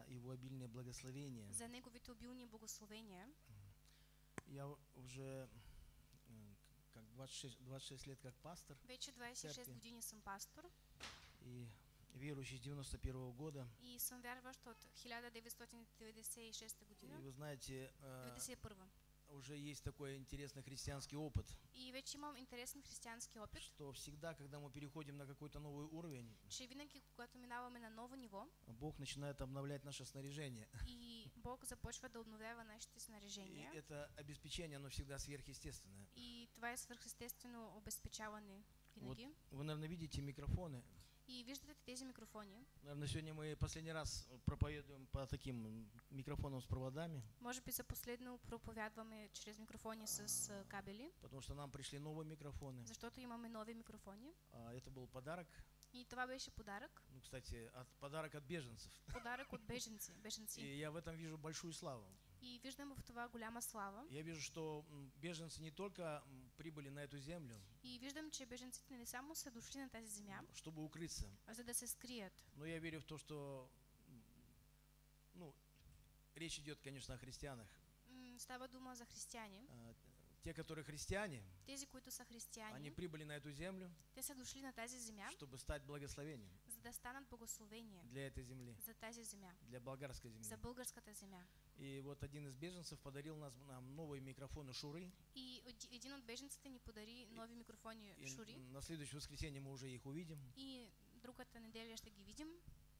Его обильное благословение. за неговите обилни благословения. Я уже как 26 лет как пастор. Вече 26 години съм пастор. И верующий с 91 года. И съм вярващ от 1996 година. И вы знаете, 91. уже есть такой интересный христианский опыт. И вече имам интересен християнски опит. Что всегда, когда мы переходим на какой-то новый уровень, че винаги, когато минаваме на ново ниво, Бог начинает обновлять наше снаряжение. и Бог започва да обновява нашите И снаряжения. это обеспечение, оно всегда сверхъестественное. И това е свръхестествено обезпечаване винаги. Вот вы, наверное, видите микрофоны. И виждате тези микрофони. Наверное, сегодня мы последний раз проповедуем по таким микрофонам с проводами. Може би за последно проповядваме чрез микрофони с кабели. Потому что нам пришли новые микрофоны. Защото имаме нови микрофони. Это был подарок. И това беше подарък. Ну, кстати, подарок от беженцев. Подарък от беженци. И я в этом вижу большую славу. И виждам в това голяма слава. Я вижу, что беженцы не только прибыли на эту землю, И виждам, че беженците не само са дошли на тази земя, чтобы укрыться, за да се скрият. но я верю в то, что речь идет, конечно, о христианах. Става дума за християни. Те, которые христиане, Тези, които са християни, они прибыли на эту землю, те са дошли на тази земя, чтобы стать благословением за да станат благословение для этой земли, за тази земя, для болгарской земли. за българската земя. И вот один из беженцев подарил нам новые микрофоны Шуры. И един от беженците ни подари нови микрофони Шури. На следующее воскресенье мы уже их увидим. И другата неделя ще ги видим.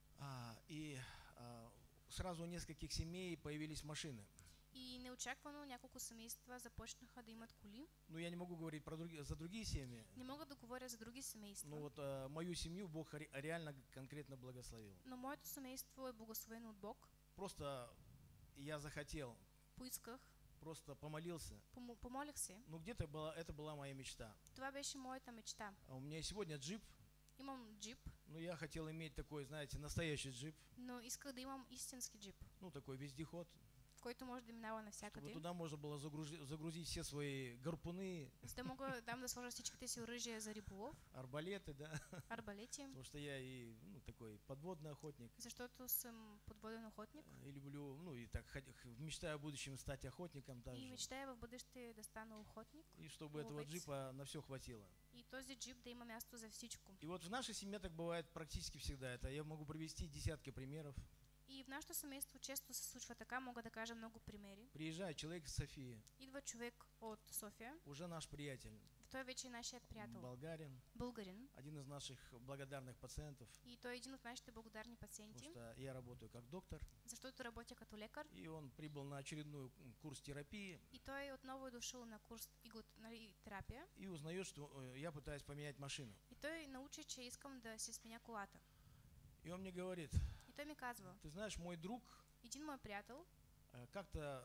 Сразу у нескольких семей появились машины. И неочаквано няколко семейства започнаха да имат коли. Ну, я не могу говорить за другие семьи. Не мога да говоря за други семейства. Ну вот мою семью Бог реально конкретно благословил. Но моето семейство е благословено от Бог. Просто я захотел. Поисках. Просто помолился. Помолих се. Ну где-то это была моя мечта. Това беше моята мечта. У меня сегодня джип. Имам джип. Ну я хотел иметь такой, знаете, настоящий джип. Но исках да имам истински джип. Ну такой вездеход. В който може да минава навсякъде. Чтобы туда можно было загрузить все свои гарпуны. За да мога там да сложа всичките си оръжия за риболов. Арбалеты, да. Арбалети. Потому что я и такой подводный охотник. Защото съм подводен охотник. И люблю, и так мечтаю в будущем стать охотником также. И мечтая в бъдеще да стана охотник. И чтобы этого джипа на все хватило. И този джип да има място за всичко. И вот в нашей семье так бывает практически всегда. Это я могу привести десятки примеров. И в нашето семейство често се случва така, мога да кажа много примери. Приезжает человек из Софии. Идва човек от София. Уже наш приятель. Той вече е нашият приятел. Българин. Один из наших благодарных пациентов. И той е един от нашите благодарни пациенти. Потому что я работаю как доктор. Защото работя като лекар. И он прибыл на очередной курс терапии. И той отново е дошъл на курс терапия. И узнает, что я пытаюсь поменять машину. И той научи, че искам да си сменя колата. И он мне говорит. И той ми казва. Ты знаешь, мой друг. Един мой приятел. Как-то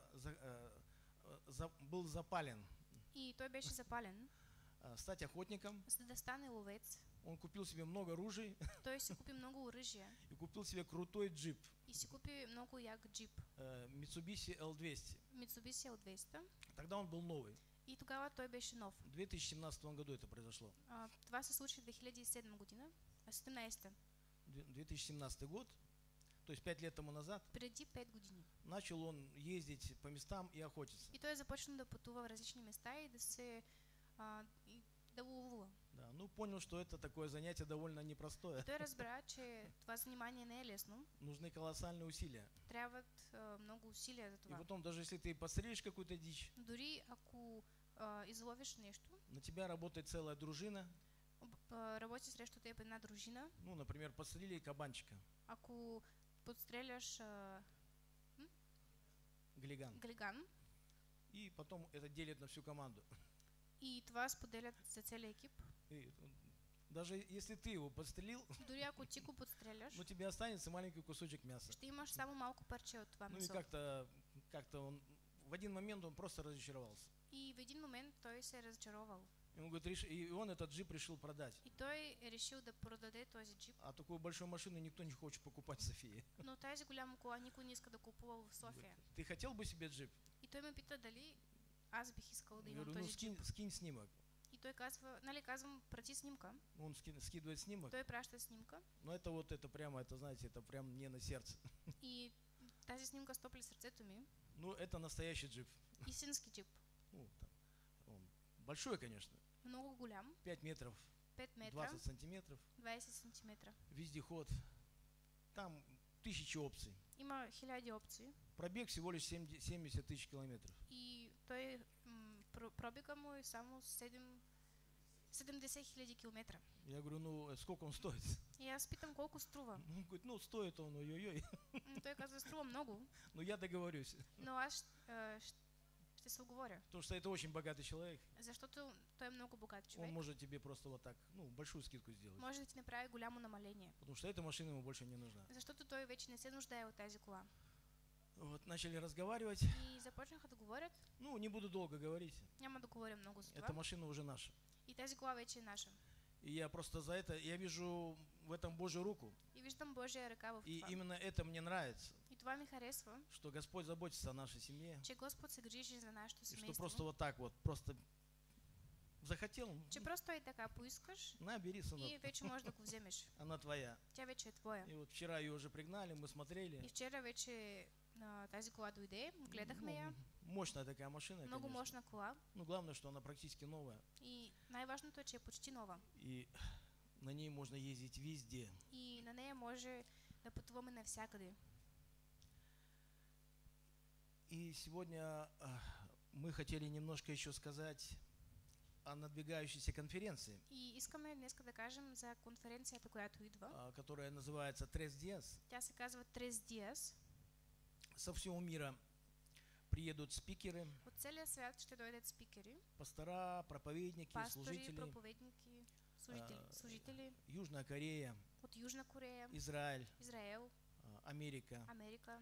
был запален. И той беше запален. Стать охотником. За да стане ловец. Он купил себе много ружей. Той си купи много оръжия. И купил себе крутой джип. И си купи много як джип. Mitsubishi L200. Mitsubishi L200. Тогда он был новый. И тогава той беше нов. В 2017 году это произошло. Това се случи в 2007 година. 17. 2017 год. То есть 5 лет тому назад. Преди 5 години. Начал он ездить по местам и охотиться. И той започна да пътува в различни места и да се да ловува. Да, понял, что это такое занятие довольно непростое. И той разбра, че това занимание не е лесно. Нужны колоссальные усилия. Трябват много усилия за това. И потом, даже если ты подстрелишь какую-то дичь. Дори ако изловиш нещо. На тебя работает целая дружина. Работи срещу теб една дружина. Например, подстрелили кабанчика. Ако подстреляш глиган. И потом это делят на всю команду. И това споделят за целия екип. И даже если ты его подстрелил, дори ако ти го подстреляш, тебе останется маленький кусочек мяса. Ще имаш само малко парче от това месо. И как-то он в один момент он просто разочаровался. И в един момент той се разочаровал. И он этот джип решил продать. И той решил да продаде този джип. А такую большую машину никто не хочет покупать в Софии. Но тази голяма кола никой не иска да купува в София. Ты хотел бы себе джип? И той ме пита дали аз бих искал да имам този джип. Скинь снимок. И той казва, казвам, прати снимка. Он скидывает снимок. Той праща снимка. Но это прямо, знаете, это прям не на сердце. И Тази снимка стопли сърцето ми. Ну, это настоящий джип. Истински джип. Ну, там, он большой, конечно, Много голям. 5 метров, 5 метра. 20 сантиметров, 20 сантиметра. вездеход. Там тысячи опций. Има хиляди опции. Пробег всего лишь 70 тысяч километров. И той пробега му е само 70 хиляди километра. Я говорю, ну сколько он стоит? И аз питам колко струва. Он говорит, ну стоит он, ой-ой-ой. Той казва, струва много, Ну я договорюсь. но аз ще се оговоря. Потому что это очень богатый человек. Защото той е много богат Он човек. может тебе просто вот так, ну, большую скидку сделать. Може да ти направи голямо намаление. Потому что эта машина ему больше не нужна. Защото той вече не се нуждае от тази кола. Вот, начали разговаривать. И започнаха да говорят. Ну, не буду долго говорить. Няма да говоря много за Эта това. машина уже наша. И тази кола вече е наша. И я просто за это, я вижу в этом Божью руку. И виждам Божия ръка в И това. именно это мне нравится, И това ми харесва, что Господь заботится о нашей семье. че Господ се грижи за нашето И что семейство. просто вот так вот, просто захотел, Че просто и така поискаш на, бери, и сынок, вече можеш да го вземеш. она твоя. Тя вече е твоя. И вот вчера ее уже пригнали, мы смотрели. И вчера вече тази кола дойде, гледахме я. Мощная такая машина, Много конечно. мощна кола. Ну, главное, что она практически новая. И най-важното е, че е почти нова. И на ней можно ездить везде. И на нея може да пътуваме навсякъде. И сегодня мы хотели немножко еще сказать о надвигающейся конференции, И искаме днес да кажем за конференцията, която идва. которая называется Tres Días. Тя се казва Tres Días. Со всего мира приедут спикеры, От целия свят ще дойдат спикери, пастора, проповедники, пастори, служители. проповедники, служители Южная Корея, от Южна Корея, Израиль, Израел, Америка, Америка,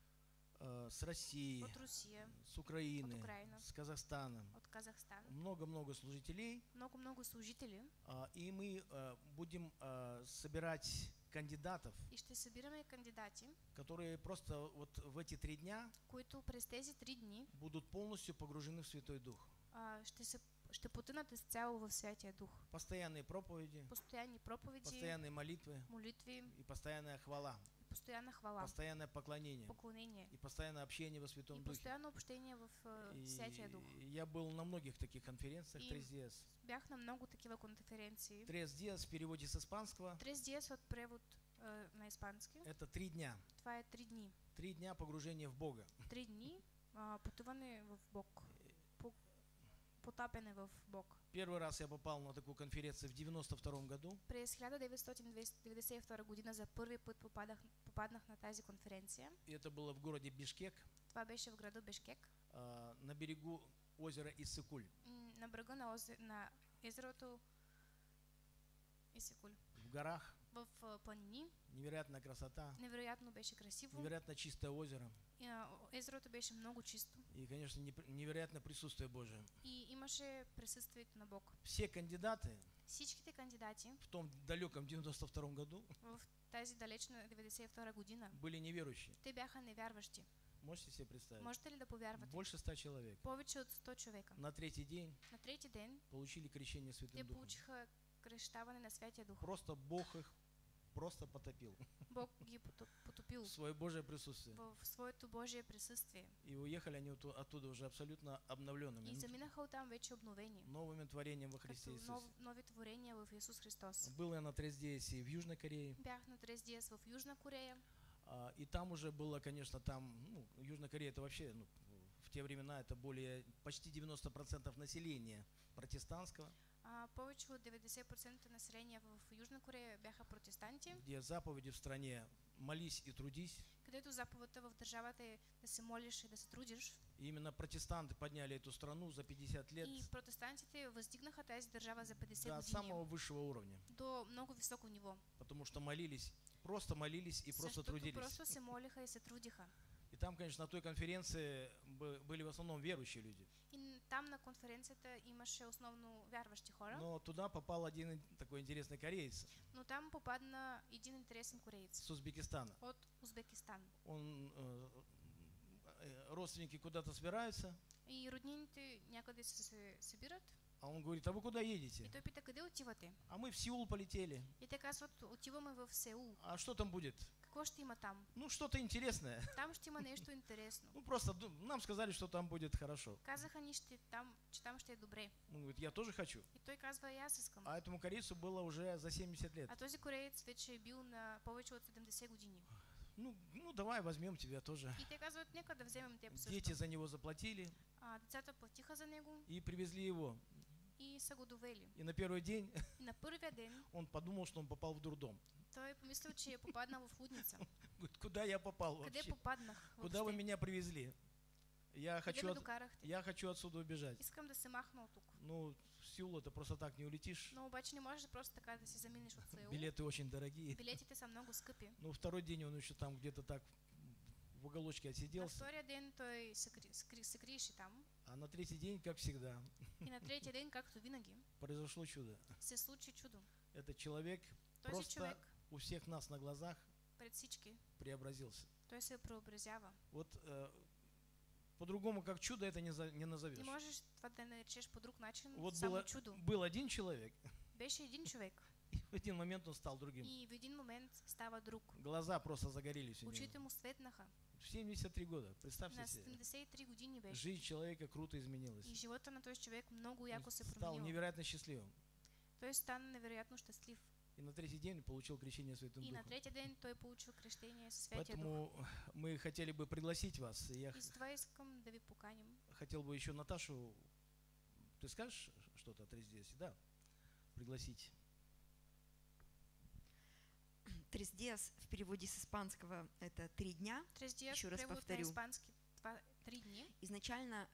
с России, от Русия, с Украины, от Украина, с Казахстана. от Казахстан. Много-много служителей. Много служители. И мы будем собирать кандидатов, И ще събираме кандидати, которые просто вот в эти 3 дня които през тези 3 дни будут полностью погружены в Святой Дух. ще потънат изцяло в Святия Дух. Постоянные проповеди, Постоянни проповеди, постоянные молитвы молитви, и постоянная хвала, постоянна хвала, постоянное поклонение поклонение и постоянное общение во и Святом Духе. постоянно общение в Святия Дух. И я был на многих таких конференциях, И Tres Días. Бях на много такива конференции. Tres Días в переводе с испанского Tres días от превод на испански. это 3 дня. Това е 3 дни. 3 дня погружения в Бога. 3 дни пътуване в Бог. Потапяне в Бог. Первый раз я попал на такую конференцию в 92 году. През 1992 година за първи път попаднах на тази конференция. И это было в городе Бишкек, Това беше в града Бишкек, на берегу озера Иссыкуль. на брега на езерото Иссыкуль. В горах, В планини. невероятная красота, Невероятно беше красиво. невероятно чистое озеро. Езерото беше много чисто. И, конечно, невероятное присутствие Божие. И имаше присъствието на Бог. Все кандидаты Всичките кандидати в том далеком 92 году в тази далечна 92 година, были неверующие. те бяха невярващи. Можете себе представить? Можете ли да повярвате? Больше 100 человек. Повече от 100 човека. На третий день На трети ден получили крещение Святым те Духом. получиха кръщаване на Святия Дух. Просто Бог их просто потопил Бог ги потопил в свое Божие присутствие. в своето Божие присъствие. И уехали они оттуда уже абсолютно обновленными, И заминаха оттам вече обновени, новым творением во Христе като Иисусе. нови творения в Исус Христос. Был я на Tres Días и в Южной Корее. Бях на Tres Días в Южна Корея. И там уже было, конечно, Южная Корея это вообще, в те времена это почти 90% населения протестантского, Повече от 90% население в Южна Корея бяха протестанти, где заповеди в стране «молись и трудись». където заповедта в държавата е да се молиш и да се трудиш. И именно протестанты подняли эту страну за 50 лет И протестантите въздигнаха тази държава за 50 до години самого высшего уровня, до много високо ниво. потому что просто молились и просто Защото трудились. просто се молиха и се трудиха. И там, конечно, на той конференции были в основном верующие люди. И там на конференцията имаше основно вярващи хора, Но туда попал один такой интересный кореец но там попадна един интересен кореец с Узбекистана. от Узбекистан. Родственники куда-то собираются, И роднините някъде се събират. а он говорит: а вы куда И едете? той пита, къде отивате? А мы в Сеул полетели. И те казват, отиваме в Сеул. А что там будет? Какво ще има там? Ну, что-то интересное. Там ще има нещо интересно. Ну, просто нам сказали, что там будет хорошо. Казаха ни, че там ще е добре. Он говорит, я тоже хочу. И той казва, и аз искам. А этому корейцу было уже за 70 лет. А този кореец вече е бил на повече от 70 години. Ну, давай возьмем тебя тоже. И те казват, нека да вземем теб също. Дети за него заплатили Децата платиха за него и привезли его. и са го довели. И на первый день И на първия ден он подумал, что он попал в дурдом. той помислил, че е попаднал в лудница. Говорит, куда я попал Къде вообще? попаднах Куда вы въобще? меня привезли? Къде ме докарахте? Я хочу отсюда убежать. Искам да се махна от тук. Ну, в Сеул это просто так не улетишь. Но обаче не можеш просто така да си заминеш от Сеул. Билеты очень дорогие. Билетите са много скъпи. Ну, второй день он еще там где-то так в уголочке На отсиделся. втория ден той се криеше там. А на третий день, как всегда, И на третия ден, както винаги, произошло чудо. се случи чудо. Этот человек Този просто човек у всех нас на глазах пред всички, преобразился. той се преобразява. Вот по-другому, как чудо, это не назовешь. Не можеш това да наречеш по друг начин, Вот само чудо. был один человек, Беше един човек и в один момент он стал другим. и в един момент става друг. Глаза просто загорелись у него. Очите му светнаха. В 73 года, На представьте себе. 73 години беше. Жизнь человека круто изменилась. И живота на този човек много яко се Стал променил. невероятно счастливым. Той стана невероятно щастлив. И на третий день получил крещение Святым И на Духом. третия ден той получил крещение със Святия Дух. Поэтому мы хотели бы пригласить вас. И я И затова искам да ви поканим. хотел бы еще Наташу, ты скажешь что-то о Трездесе? Да, пригласить. Tres días в переводе с испанского это 3 дня. Tres días, Еще раз превод на повторю. испански, 3 дни. Изначально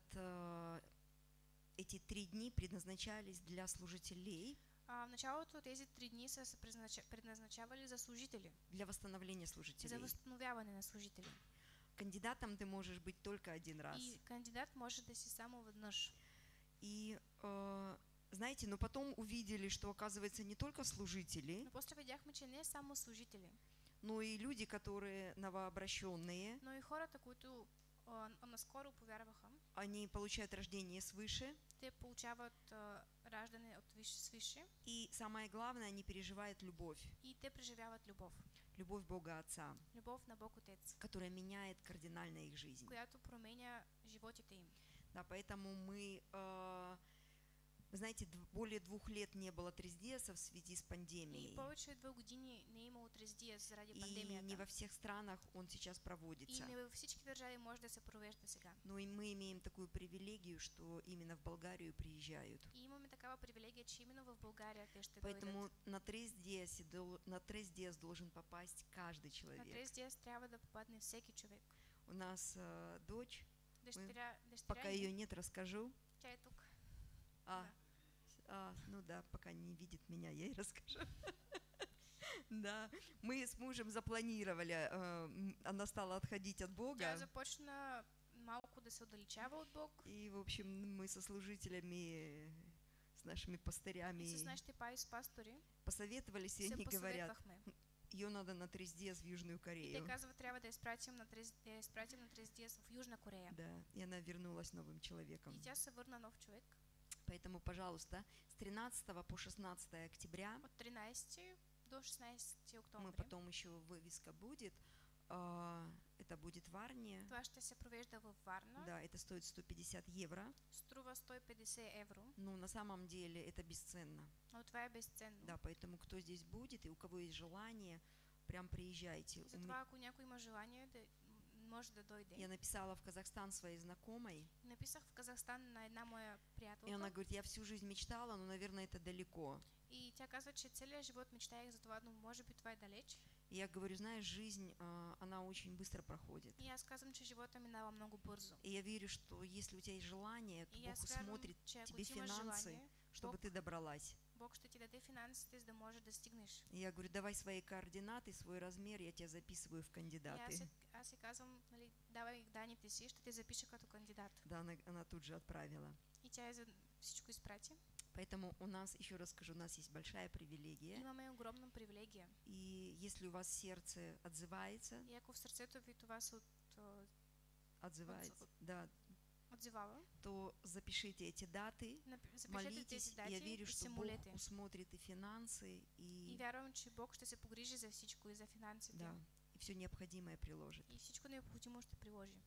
эти 3 дни предназначались для служителей, В началото тези 3 дни са се предназначавали за служители, для восстановления за служителей. възстановяване на служители. Кандидатом ты можешь быть только один раз. И кандидат може да си само веднъж. И знаете, но потом увидели, что оказывается не только служители, Но после видяхме, че не само служители, но и люди, которые новообращенные, но и хората, които наскоро повярваха, они получают рождение свыше, те получават раждане от свише и самое главное, они переживают любовь, и те преживяват любов. любовь Бога Отца, Любов на Бог Отец, которая меняет кардинально их жизнь. която променя животите им. Да, поэтому мы, вы знаете, более 2 лет не было Трездеса в связи с И пандемией. повече от 2 години не е имало Трездия заради И не пандемията. во всех странах он сейчас И проводится. не във всички държави може да се провежда сега. Но и мы имеем такую привилегию, что именно в Болгарию приезжают. И имаме такава привилегия, че именно в България те ще Поэтому дойдат. на Трездес должен попасть каждый На человек. Трездия трябва да попадне всеки човек. У нас дочь, Дъщеря пока ни, ее нет, расскажу. тя е тук. Ну да, пока не видит меня, я ей расскажу. Да, мы с мужем запланировали, она стала отходить от Тя Бога. започна малко да се отдалечава от Бог. И, в общем, мы со служителями, с нашими И пастырями с нашите пастори посоветовались, и се они говорят, посъветвахме. ее надо на Трездес в Южную И те Корею. казват, трябва да я изпратим на Трездия в Южна Корея. Да, и она вернулась новым человеком. И тя се върна нов човек. Поэтому, пожалуйста, с 13 по 16 октября, От 13 до 16 мы октомври. потом еще вывеска будет, это будет в Арне. Това ще се провежда във Варна. Да, это стоит 150 евро. Струва 150 евро. Ну, на самом деле это бесценно. Но това е безценно. Да, поэтому кто здесь будет и у кого есть желание, прям приезжайте. И затова, ако някой има желание, може да дойде. Я написала в Казахстан своей знакомой, Написах в Казахстан на една моя и она приятелка. говорит, я всю жизнь мечтала, но, наверное, это далеко. И тя казва, че целият живот мечтаях за това, но може би това е далеч. И я говорю, знаешь, жизнь, она очень быстро проходит. И аз казвам, че живота минава много бързо. И я верю, что если у тебя есть желание, то И Бог аз вярвам, усмотрит че ако тебе ти имаш финансы, желание, чтобы Бог, ты добралась. Бог ще ти даде финансите, за да можеш да стигнеш. И я говорю, давай свои координаты, свой размер, я тебя записываю в И кандидаты. аз си казвам, нали, давай данните си, ще те запиша като кандидат. Да, она тут же отправила. И тя всичко изпрати. Поэтому у нас, еще раз скажу, у нас есть большая привилегия. Имаме огромна привилегия. И если у вас сердце отзывается, И ако в сърцето ви това се да, отзивава, то запишите эти даты, запишете тези молитесь. дати Я верю, и что се Бог молете. усмотрит и финансы, И и вярвам, че Бог ще се погрижи за всичко, и за финансите. да, и все необходимое приложит. и всичко необходимо ще приложи.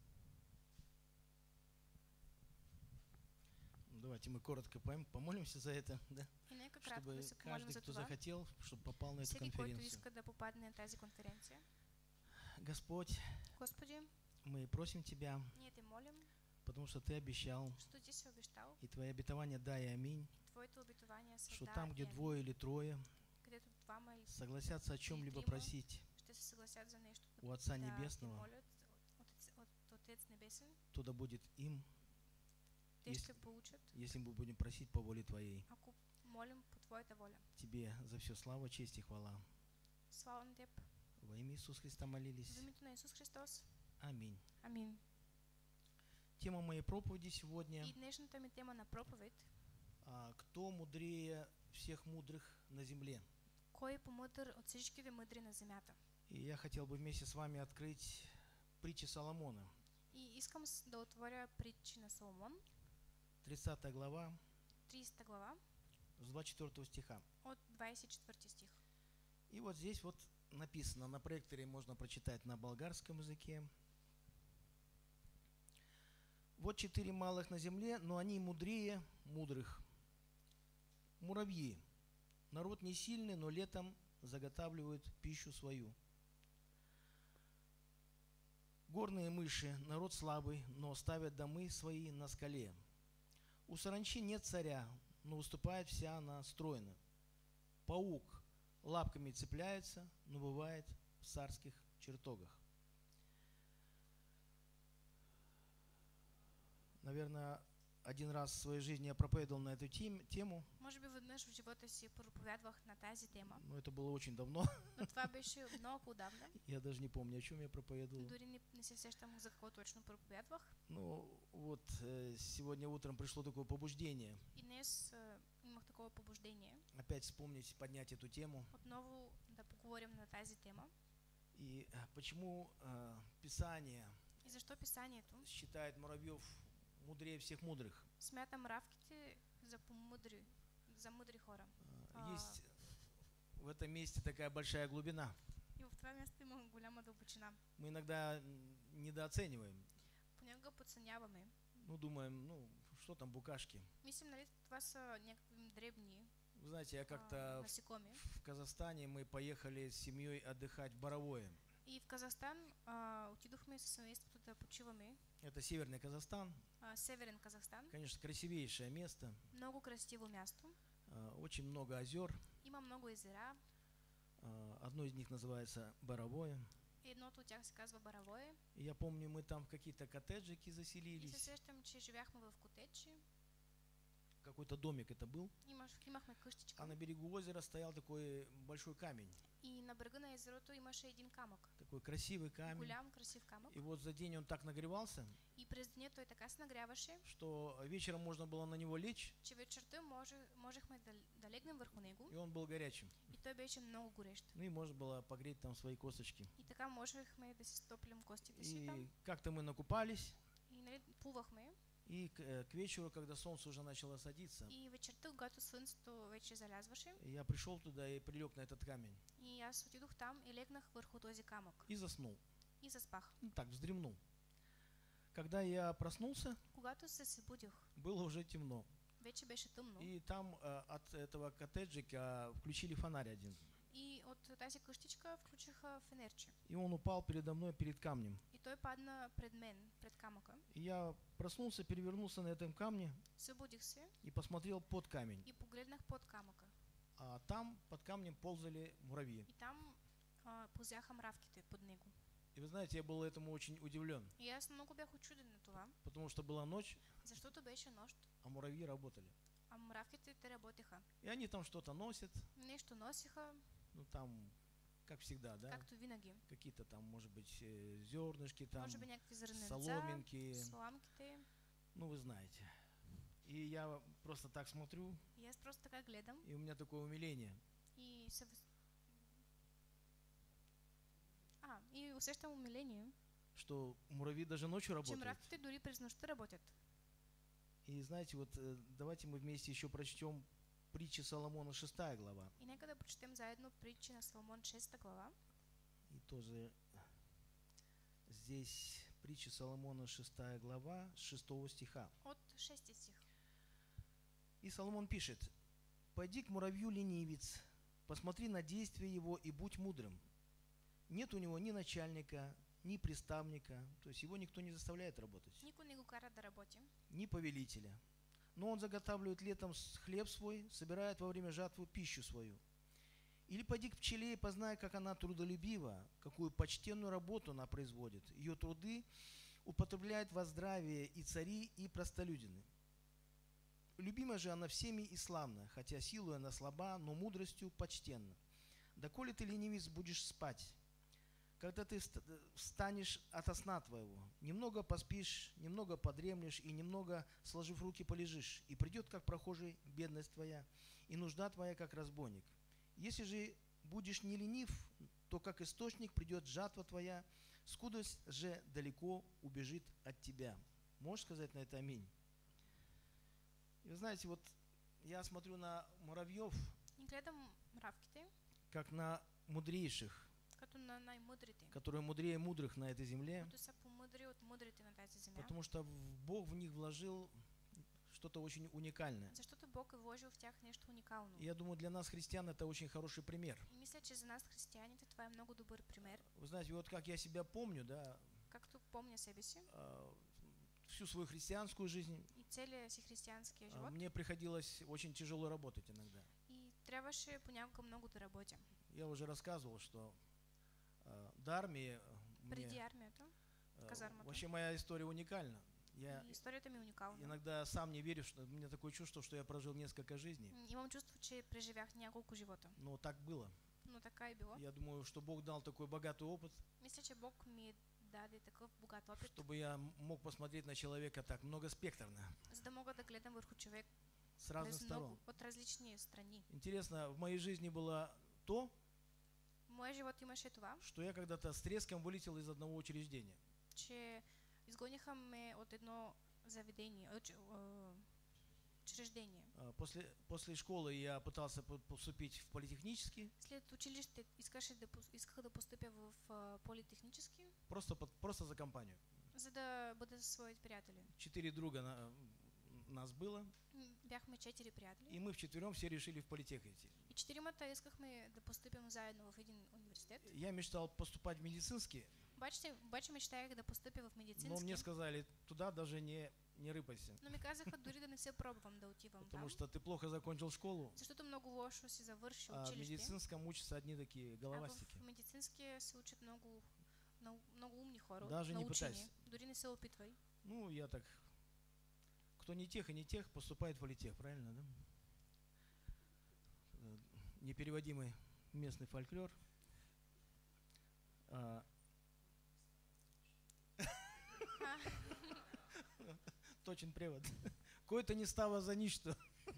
Давайте мы коротко помолимся за это, да? И нека кратко Чтобы да се помолим каждый, за кто това. захотел, чтобы попал на эту Всеки, който конференцию. иска да попадне на тази конференция. Господь, Господи, мы просим Тебя, ние те молим, потому что Ты обещал, що ти си обещал, и Твои обетования да и аминь, твоите обетования са что да там, и где амин. двое или трое Където двама или согласятся о чем-либо трима просить ще се съгласят за нещо, у Отца да те Небесного, молят от Отец Небесен, то да будет им, те Если- ще получат, если мы будем просить по воле Твоей. ако молим по Твоята воля. Тебе за все слава, честь и хвала. Слава на Теб. Во имя Иисуса Христа молились. В името на Исус Христос. Аминь. Амин. Тема моей проповеди сегодня И днешната ми тема на проповед: «Кто мудрее всех мудрых на земле?» кой е по-мъдър от всичките мъдри на земята? И я хотел бы вместе с вами открыть притчи Соломона, И искам да отворя притчи на Соломон, 30 глава, 30 глава, с 24 стиха. от 24 стих. И вот здесь вот написано, на проекторе можно прочитать на болгарском языке. Вот 4 малых на земле, но они мудрее мудрых. Муравьи. Народ не сильный, но летом заготавливают пищу свою. Горные мыши. Народ слабый, но ставят домы свои на скале. У саранчи нет царя, но выступает вся она стройно. Паук лапками цепляется, но бывает в царских чертогах. Наверное, один раз в своей жизни я проповедовал на эту тему, Може би веднъж в живота си проповядвах на тази тема, но это было очень давно. но това беше много отдавна. Я даже не помню, о чем я проповедовал. Дори не се сещам за какво точно проповядвах. Ну, вот сегодня утром пришло такое побуждение. И днес имах такова побуждение Опять вспомнить, поднять эту тему. отново да поговорим на тази тема. И почему Писание И защо писанието считает муравьев мудрее всех мудрых? смята мравките за мъдри хора. Есть в этом месте такая большая глубина. И в това място има голяма дълбочина. Мы иногда недооцениваем. Понякога подценяваме. Ну, думаем, ну, что там букашки? Мислим, нали, това са някакви дребни Вы знаете, я как-то насекоми. в Казахстане мы поехали с семьей отдыхать в Боровое. И в Казахстан отидохме със семейството да почиваме. Это северный Казахстан. Северен Казахстан. Конечно, красивейшее место. Много красиво място. Очень много озер. Има много езера. Одно из них называется Боровое. Едното от тях се казва Боровое. И я помню, мы там в какие-то коттеджики И се заселились. сещам, че живяхме в котечи. Какой-то домик это был. Имахме къщичка. А на берегу озера стоял такой большой камень. И на брега на езерото имаше един камък. Такой красивый камень. Голям, красив камък. И вот за день он так нагревался, И през деня той така се нагряваше, что вечером можно было на него лечь, че вечерта можехме да легнем върху него. и он был горячим. И той беше много горещ. Ну и можно было погреть там свои косточки. И така можехме да си стоплим костите си там. И как-то мы накупались, И нали, плувахме. и к вечеру, когда солнце уже начало садиться, И вечерта, когато слънцето вече залязваше, я пришел туда и прилег на этот камень. и аз отидох там и легнах върху този камък. И заснул. И заспах. Ну, так, вздремнул. Когда я проснулся, Когато се събудих, было уже темно. вече беше тъмно. И там от этого коттеджика включили фонарь один. И от тази къщичка включиха фенерче. И он упал передо мной перед камнем. И той падна пред мен, пред камъка. И я проснулся, перевернулся на этом камне Събудих се и посмотрел под камень. и погледнах под камъка. А там под камнем ползали муравьи. И там ползяха мравките под него. И вы знаете, я был этому очень удивлен, И аз много бях очуден на това, потому что была ночь, защото беше нощ, а муравьи работали. а мравките те работеха. И они там что-то носят, Нещо носиха, ну там, как всегда, да, както винаги. какие-то там, может быть, зернышки, там, Може би някакви зърненца, соломинки, сламките. ну вы знаете. И я просто так смотрю, И аз просто така гледам и у меня такое умиление, и и усещам умиление, что муравьи даже ночью че работают. мравките дори през нощта работят. И знаете, вот давайте мы вместе еще прочтем притчи Соломона 6 глава. И нека да прочетем заедно притчи на Соломон 6 глава. И тоже здесь притча Соломона, 6 глава, с 6 стиха. От 6 стих. И Соломон пишет: «Пойди к муравью, ленивец, посмотри на действия его и будь мудрым. Нет у него ни начальника, ни приставника, то есть его никто не заставляет работать, Никой не го кара да работи, ни повелителя. Но он заготавливает летом хлеб свой, собирает во время жатвы пищу свою. Или пойди к пчеле и познай, как она трудолюбива, какую почтенную работу она производит. Ее труды употребляют во здравие и цари, и простолюдины. Любима же она всеми и славна, хотя силой она слаба, но мудростью почтенна. Доколе ты, ленивец, будешь спать, когда ты встанешь ото сна твоего, немного поспишь, немного подремлешь и немного, сложив руки, полежишь, и придет, как прохожий, бедность твоя, и нужда твоя, как разбойник. Если же будешь не ленив, то как источник придет жатва твоя, скудость же далеко убежит от тебя». Можешь сказать на это аминь? И вы знаете, вот я смотрю на муравьев, и гледам мравките, как на мудрейших, като на най-мъдрите, которые мудрее мудрых на этой земле, които са по-мъдри от мъдрите на тази земя. потому что Бог в них вложил что-то очень уникальное. Защото Бог е вложил в тях нещо уникално. И я думаю, для нас, христиан, это очень хороший пример. И мисля, че за нас, християните, това е много добър пример. Вы знаете, вот как я себя помню, да, Както помня себе си всю свою христианскую жизнь, и целия си християнския живот, мне приходилось очень тяжело работать иногда. и трябваше понякога много да работя. Я уже рассказывал, что до армии Преди мне, армията, в казармата. вообще моя история уникальна. Я И историята ми е уникална. иногда сам не верю, что у меня такое чувство, что я прожил несколько жизней. Имам чувство, че преживях няколко живота. Но так было. Но така е било. Я думаю, что Бог дал такой богатый опыт, Мисля, че Бог ми даде такъв богат опит, чтобы я мог посмотреть на человека так многоспектрно, за да мога да гледам върху човек с разных през сторон. много, от различни страни. Интересно, в моей жизни было то, В моя живот имаше това, что я когда-то с треском вылетел из одного учреждения. че изгониха ме от едно заведение, учреждение. После школы я пытался поступить в политехнический, След училище исках да постъпя в политехнически, просто за компанию. за да бъда със своите приятели. 4 друга нас было, Бяхме 4 приятели и мы вчетвером все решили в политех идти. и 4-мата искахме да постъпим заедно в един университет. Я мечтал поступать в медицинский, Обаче мечтаях да постъпя в но мне медицински, сказали, туда даже не рыпайся, но ми казаха дори да не се пробвам да отивам потому там, что ты плохо закончил школу, защото много лошо си завършил а в училище. медицинском учатся одни такие А головастики. в медицинския се учат много умни хора, Даже не научени. пытайся. Дори не се опитвай. Ну, я так, кто не тех и не тех, поступает в политех, правильно, да? Непереводимый местный фольклор. Точен превод. Кой-то не става за ничто.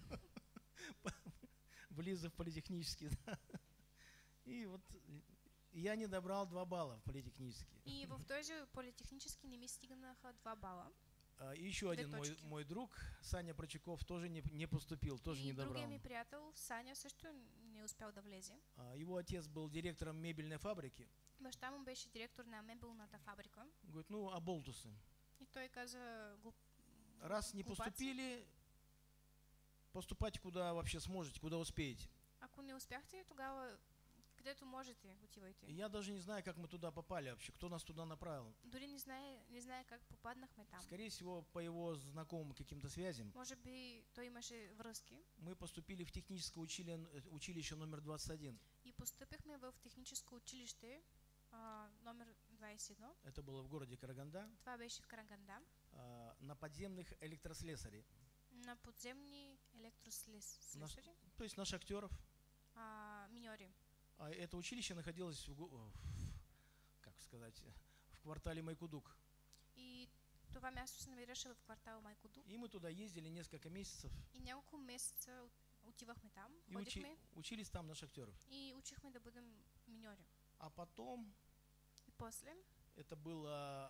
Влиза в политехнический. Да? И вот я не добрал 2 балла в политехнический. И в този политехнически не ми стигнаха 2 бала. И еще один мой друг, Саня Прочаков, тоже не поступил, тоже не И другия добрал. ми приятел, Саня, също не успял да влезе. Его отец был директором мебельной фабрики. Баща му беше директор на мебелната фабрика. Говорит, ну, оболтусы. И той каза, Раз не глупаци. поступили, поступайте куда вообще сможете, куда успеете. Ако не успяхте, тогава където можете, отивайте. И я даже не знаю, как мы туда попали вообще, кто нас туда направил. Дори не знае как попаднахме там. Скорее всего, по его знакомым каким-то связям. Може би той имаше връзки. Мы поступили в техническое училище номер 21. И постъпихме в техническо училище номер 21. Это было в городе Караганда. Това беше в Караганда. На подземных электрослесарей. На подземни електрослесари. То есть на шахтеров. Миньори. Это училище находилось как сказать, в квартале Майкудук. И това място се намираше в квартал Майкудук. И мы туда ездили несколько месяцев. И няколко месеца отивахме там, И ходихме учились там на шахтеров. и учихме да бъдем миньори. А потом, И после, это было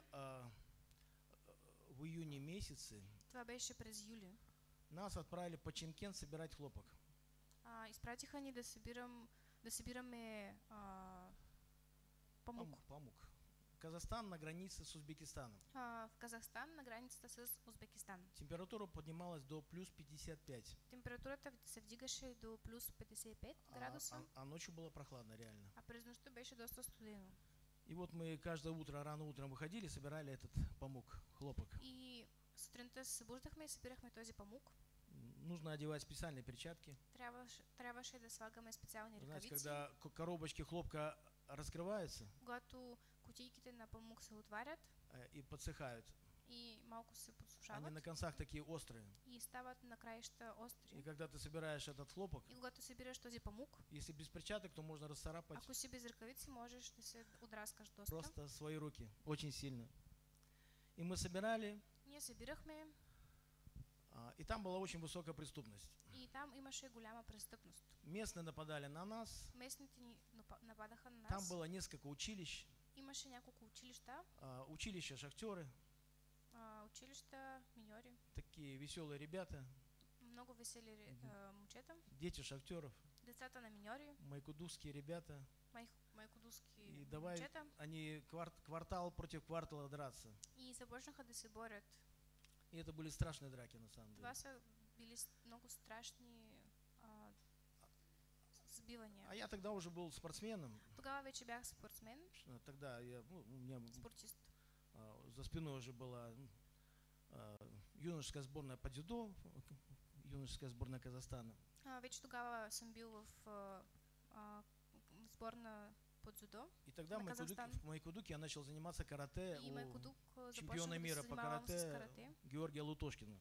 в июне месяце, това беше през юли, нас отправили по Чемкент собирать хлопок. изпратиха ни да събираме памук. Памук. Казахстан на границе с Узбекистаном. В Казахстан на границата с Узбекистан. Температура поднималась до плюс 55. Температурата се вдигаше до плюс 55 градуса, А ночью было прохладно, реально. а през нощта беше доста студено. И вот мы каждое утро, рано утром выходили, собирали этот памук, хлопок. И сутринта се събуждахме и събирахме този памук. Нужно одевать специальные перчатки. Трябваше да слагаме специални Знаете, ръкавици. когда коробочки хлопка раскрываются Когато кутийките на памук се отварят и подсыхают, и малко се они подсушават на концах такие острые. и стават на краища И остри. когда ты собираешь этот хлопок, И когато събираш този памук, если без перчаток, то можно расцарапать ако си без ръкавици, можеш да се отраскаш доста. просто свои руки, очень сильно. И мы собирали, Ние събирахме и там была очень высокая преступность. и там имаше голяма престъпност. Местные нападали на нас, Местните ни нападаха на там нас. было несколько училищ, Имаше няколко училища, училища шахтеры, училища, миньори, такие веселые ребята, много весели момчета, дети шахтеров, децата на миньори, майкудузские ребята. майкодузски И давай момчета. они квартал против квартала драться. И започнаха да се борят. И это были страшные драки на самом деле. Това са били много страшни сбивания. А я тогда уже был спортсменом. Тогава вече бях спортсмен, Тогда у меня спортист. за спиной уже была юношеская сборная по дзюдо, юношеская сборная Казахстана. Вече тогава съм бил в сборна по дзюдо. И тогда на Казахстан. в Майкудуке я начал заниматься карате И у Майкодук чемпиона започнах мира да се по занимавам с карате карате. Георгия Лутошкина.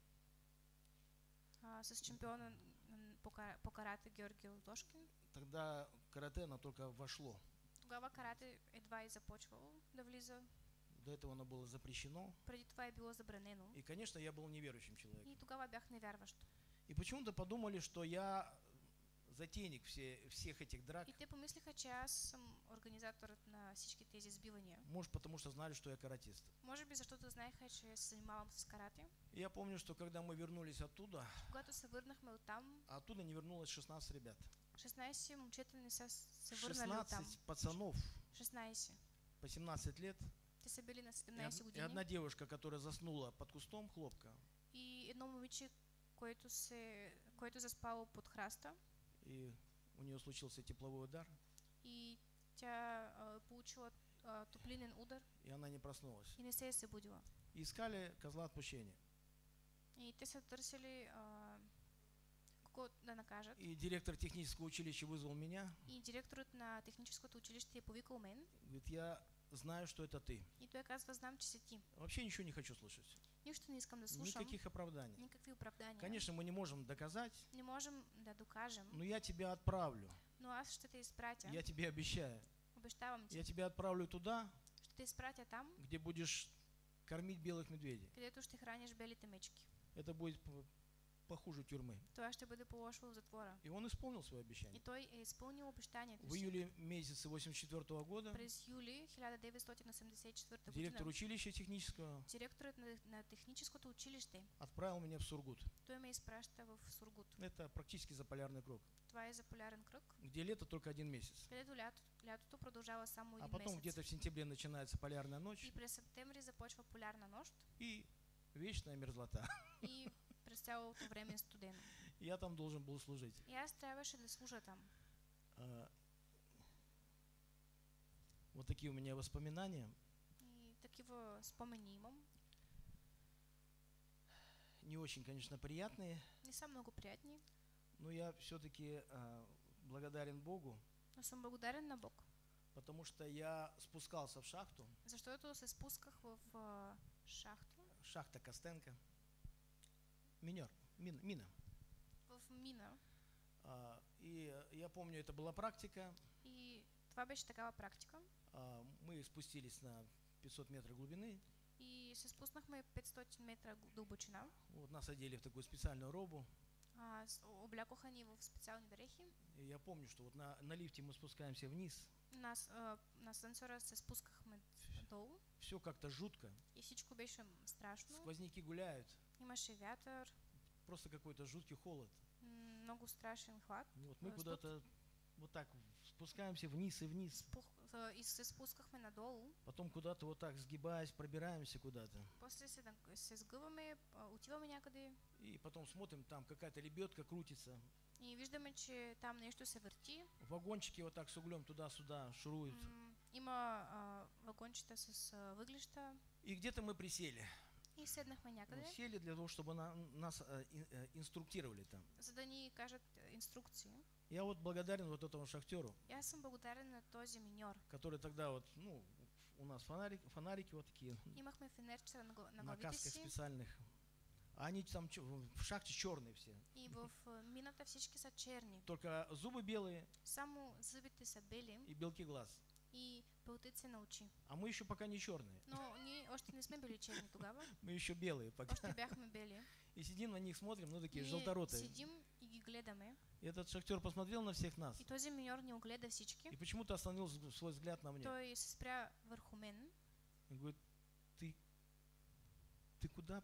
С чемпиона по карате Георгий Лутошкин. Тогда карате оно только вошло. Тогава карате едва и започвало да влиза. До этого оно было запрещено. Преди това е било забранено. И, конечно, я был неверующим И человеком. тогава бях невярващ. И почему-то подумали, что я затейник всех этих драк. И те помислиха, че аз съм организаторът на всички тези сбивания. Может, потому что знали, что я каратист. Може би защото знаеха, че се занимавам с карате. И я помню, что когда мы вернулись оттуда, Когато се върнахме оттам, оттуда не вернулось 16 ребят. 16 момчета не са се върнали оттам. 16 пацанов 16. по 17 лет. Те са били на И 17 години. одна девушка, которая заснула под кустом хлопка. И едно момиче, което заспало под храста. И у нее случился тепловой удар. И тя получила топлинен удар И она не проснулась. и не се е събудила. И искали козла отпущения. И те са търсили кого да накажат. И директор технического училища вызвал меня. И директорът на техническото училище е повикал мен. Говорит, я знаю, что это ты. И той казва, знам, че си ти. Вообще ничего не хочу слышать. Нищо не искам да слушам. Никаких оправданий. Никакви оправдания. Конечно, мы не можем доказать, Не можем да докажем, но я тебя отправлю. но аз ще те изпратя. Я тебе обещаю. Обещавам ти. Я тебя отправлю туда, Ще те изпратя там, где будешь кормить белых медведей. където ще храниш белите мечки. Это будет похуже тюрьмы. Това ще бъде по-лошо в затвора. И он исполнил свое И обещание. той е изпълнил обещанието В си. июле месяце 1984 года През юли 1984 директор година училища технического директорът на техническото училище, отправил меня в Сургут. той ме изпраща в Сургут. Это практически заполярный круг, Това е за полярен кръг, где лето только 1 месяц. където лятото продължава само А един потом месец. где-то в сентябре начинается полярная И ночь през септември започва полярна нощ и вечная мерзлота. и през цялото време е студено. Я там должен был служить. И аз трябваше да служа там. Вот такие у меня воспоминания. И такива спомени имам. Не очень, конечно, приятные, Не са много приятни, но я все-таки благодарен Богу, но съм благодарен на Бог. потому что я спускался в шахту, Защото се спусках в шахта, шахта Костенко, мина. в мина. И я помню, это была практика. И това беше такава практика. Мы спустились на 500 метров глубины. И се спуснахме 500 метра дълбочина. Вот нас одели в такую специальную робу. Облякоха ни в специални дрехи. И я помню, что вот на лифте мы спускаемся вниз. На асансьора се спускахме долу. Все как-то жутко. И всичко беше страшно. Сквозняки гуляют. Имаше вятър. Просто какой-то жуткий холод. Много страшен хлад. Вот мы куда-то вот так спускаемся вниз и вниз. И се спускахме надолу. Потом куда-то вот так сгибаясь, пробираемся куда-то. После се сгъваме, отиваме някъде И потом смотрим, там какая-то лебедка крутится. и виждаме, че там нещо се върти. Вагончики вот так с углем туда-сюда шуруют. Има вагончета с въглища. И где-то мы присели. И седнахме някъде, Сели для того, чтобы нас инструктировали там. за да ни кажат инструкции. Я вот благодарен вот этому шахтеру, И аз съм благодарен на този миньор. который тогда вот, ну, у нас фонарики вот такие, Имахме фенерчета на на главите касках си. специальных. А они там в шахте черные все. И в мината всички са черни. Только зубы белые Само зъбите са бели и белки глаз. и пълтици на очи. А мы еще пока не черные. Но ние още не сме били черни тогава. Мы еще белые пока. Още бяхме бели. И сидим на них, смотрим, ну такие Ние желторотые. седим и ги гледаме. И этот шахтер посмотрел на всех нас И този миньор ни огледа всички. и почему-то остановил свой взгляд на мне. Той се спря върху мен. И говорит, ты куда?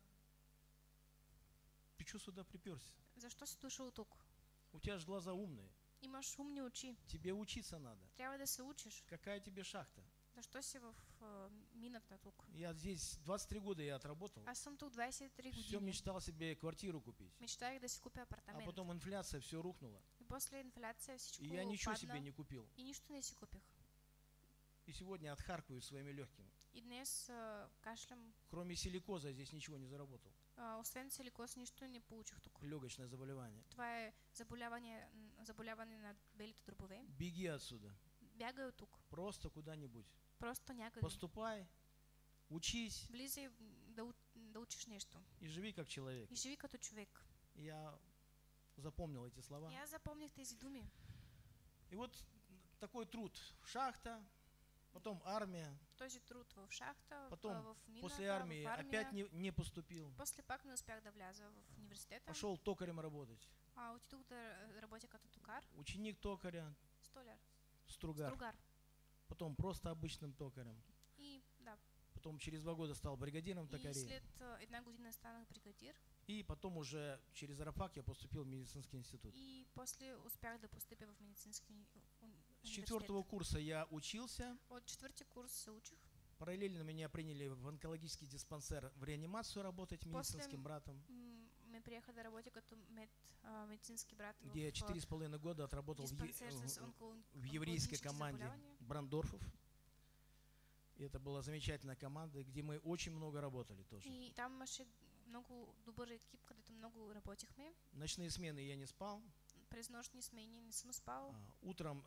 Ты что сюда приперся? Защо си дошъл тук? У тебя же глаза умные. Имаш умни очи. Тебе учиться надо. Трябва да се учиш. Какая тебе шахта? Защо си в мината тук? Я здесь 23 года я отработал. Аз съм тук 23 Все години. мечтал себе квартиру купить. Мечтах да си купя А апартамент. потом инфляция, все рухнуло. И после инфляция всичко И я ничего себе падна. не купил. И нищо не си купих. И сегодня отхаркиваю своими легкими. И днес кашлям. Кроме силикоза я здесь ничего не заработал. Освен силикоз, нищо не получих тук. Легочное заболевание. Това е заболяване на белите дробове. Беги отсюда. Бягай от тук. Просто куда-нибудь. Просто някъде. Поступай, учись Влизай да учиш нещо. и живи как человек. И живи като човек. Я запомнил эти слова. И аз запомних тези думи. И вот такой труд. Шахта, потом армия. Този труд в шахта, Потом, в мината, после армии в армия. опять не поступил. После пак не успях да вляза в университета. Пошел токарем работать. Отидох да работя като токар. Ученик токаря, Столяр. стругар. Стругар. Потом просто обычным токарем. И да. Потом через 2 года стал бригадиром И токарей. след една година станах бригадир. И потом уже через рабфак я поступил в медицинский институт. И после успях да постъпя в медицински С 4-го курса я учился. От 4-ти курс се учих. Параллельно меня приняли в онкологический диспансер в реанимацию работать медицинским братом, Ме приеха да работя като медицински брат где я 4,5 года отработал диспансер с в еврейской онкологически команде заболявания. Брандорфов. И это была замечательная команда, где мы очень много работали тоже. И там имаше много добър екип, където много работихме. Ночные смены я не спал. През нощни смени не съм спал. Утром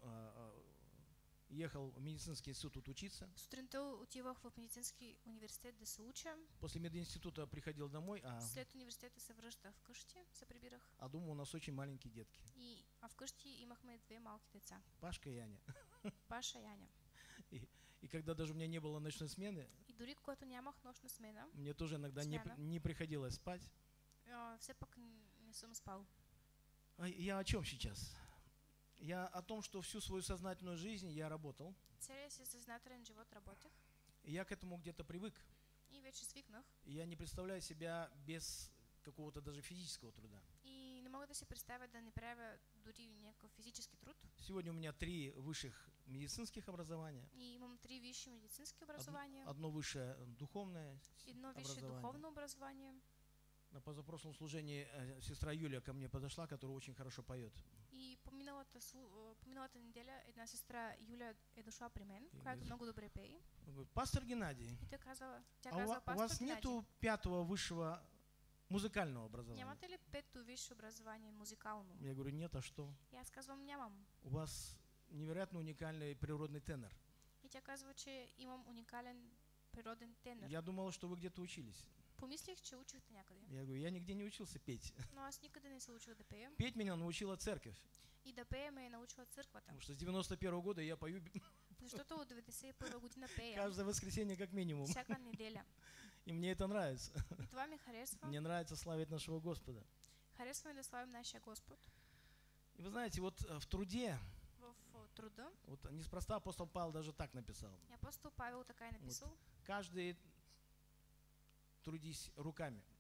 ехал в медицинский институт учиться. Сутринта отивах в медицински университет да се уча. После мединститута приходил домой, След университета се връщах вкъщи, се прибирах. А дома у нас очень маленькие детки. Вкъщи имахме 2 малки деца. Пашка и Аня. Паша и Аня. И когда даже у меня не было ночной смены, И дори когато нямах нощна смена, мне тоже иногда не приходилось спать. все пак не съм спал. Я о чем сейчас? Я о том, что всю свою сознательную жизнь я работал. Целия си съзнателен живот работех. И я к этому где-то привык. И вече свикнах. И я не представляю себя без какого-то даже физического труда. И не мога да си представя да не правя дори някакъв физически труд. Сегодня у меня 3 высших медицинских образования. И имам 3 висши медицински образования. Одно высшее духовное Едно висше духовно образование. На позапрошлом служении сестра Юлия ко мне подошла, которая очень хорошо поет. И по миналата неделя една сестра Юля е дошла при мен, която много добре пее. Пастор Геннадий, И тя казва, у вас нету 5-го высшего музыкального образования? Нямате ли 5-то висше образование музикално? Я говорю, нет, а что? И аз казвам, нямам. У вас невероятно уникальный природный тенор. И тя казва, че имам уникален природен тенор. Я думал, что вы где-то учились. Помислих, че учихте някъде. Я говорю, я нигде не учился петь. Но аз никъде не се учил да пея. Петь меня научила церковь. И да пея ме е научила църквата. Потому что с 91-го года я пою Защото от 91 година пея. каждое воскресенье как минимум. Всяка неделя. И мне это нравится. И това ми харесва. Мне нравится славить нашего Господа. Харесва ми да славим нашия Господ. И вы знаете, вот в труде, В труда. вот неспроста апостол Павел даже так написал. И апостол Павел така е написал. Каждый трудись руками.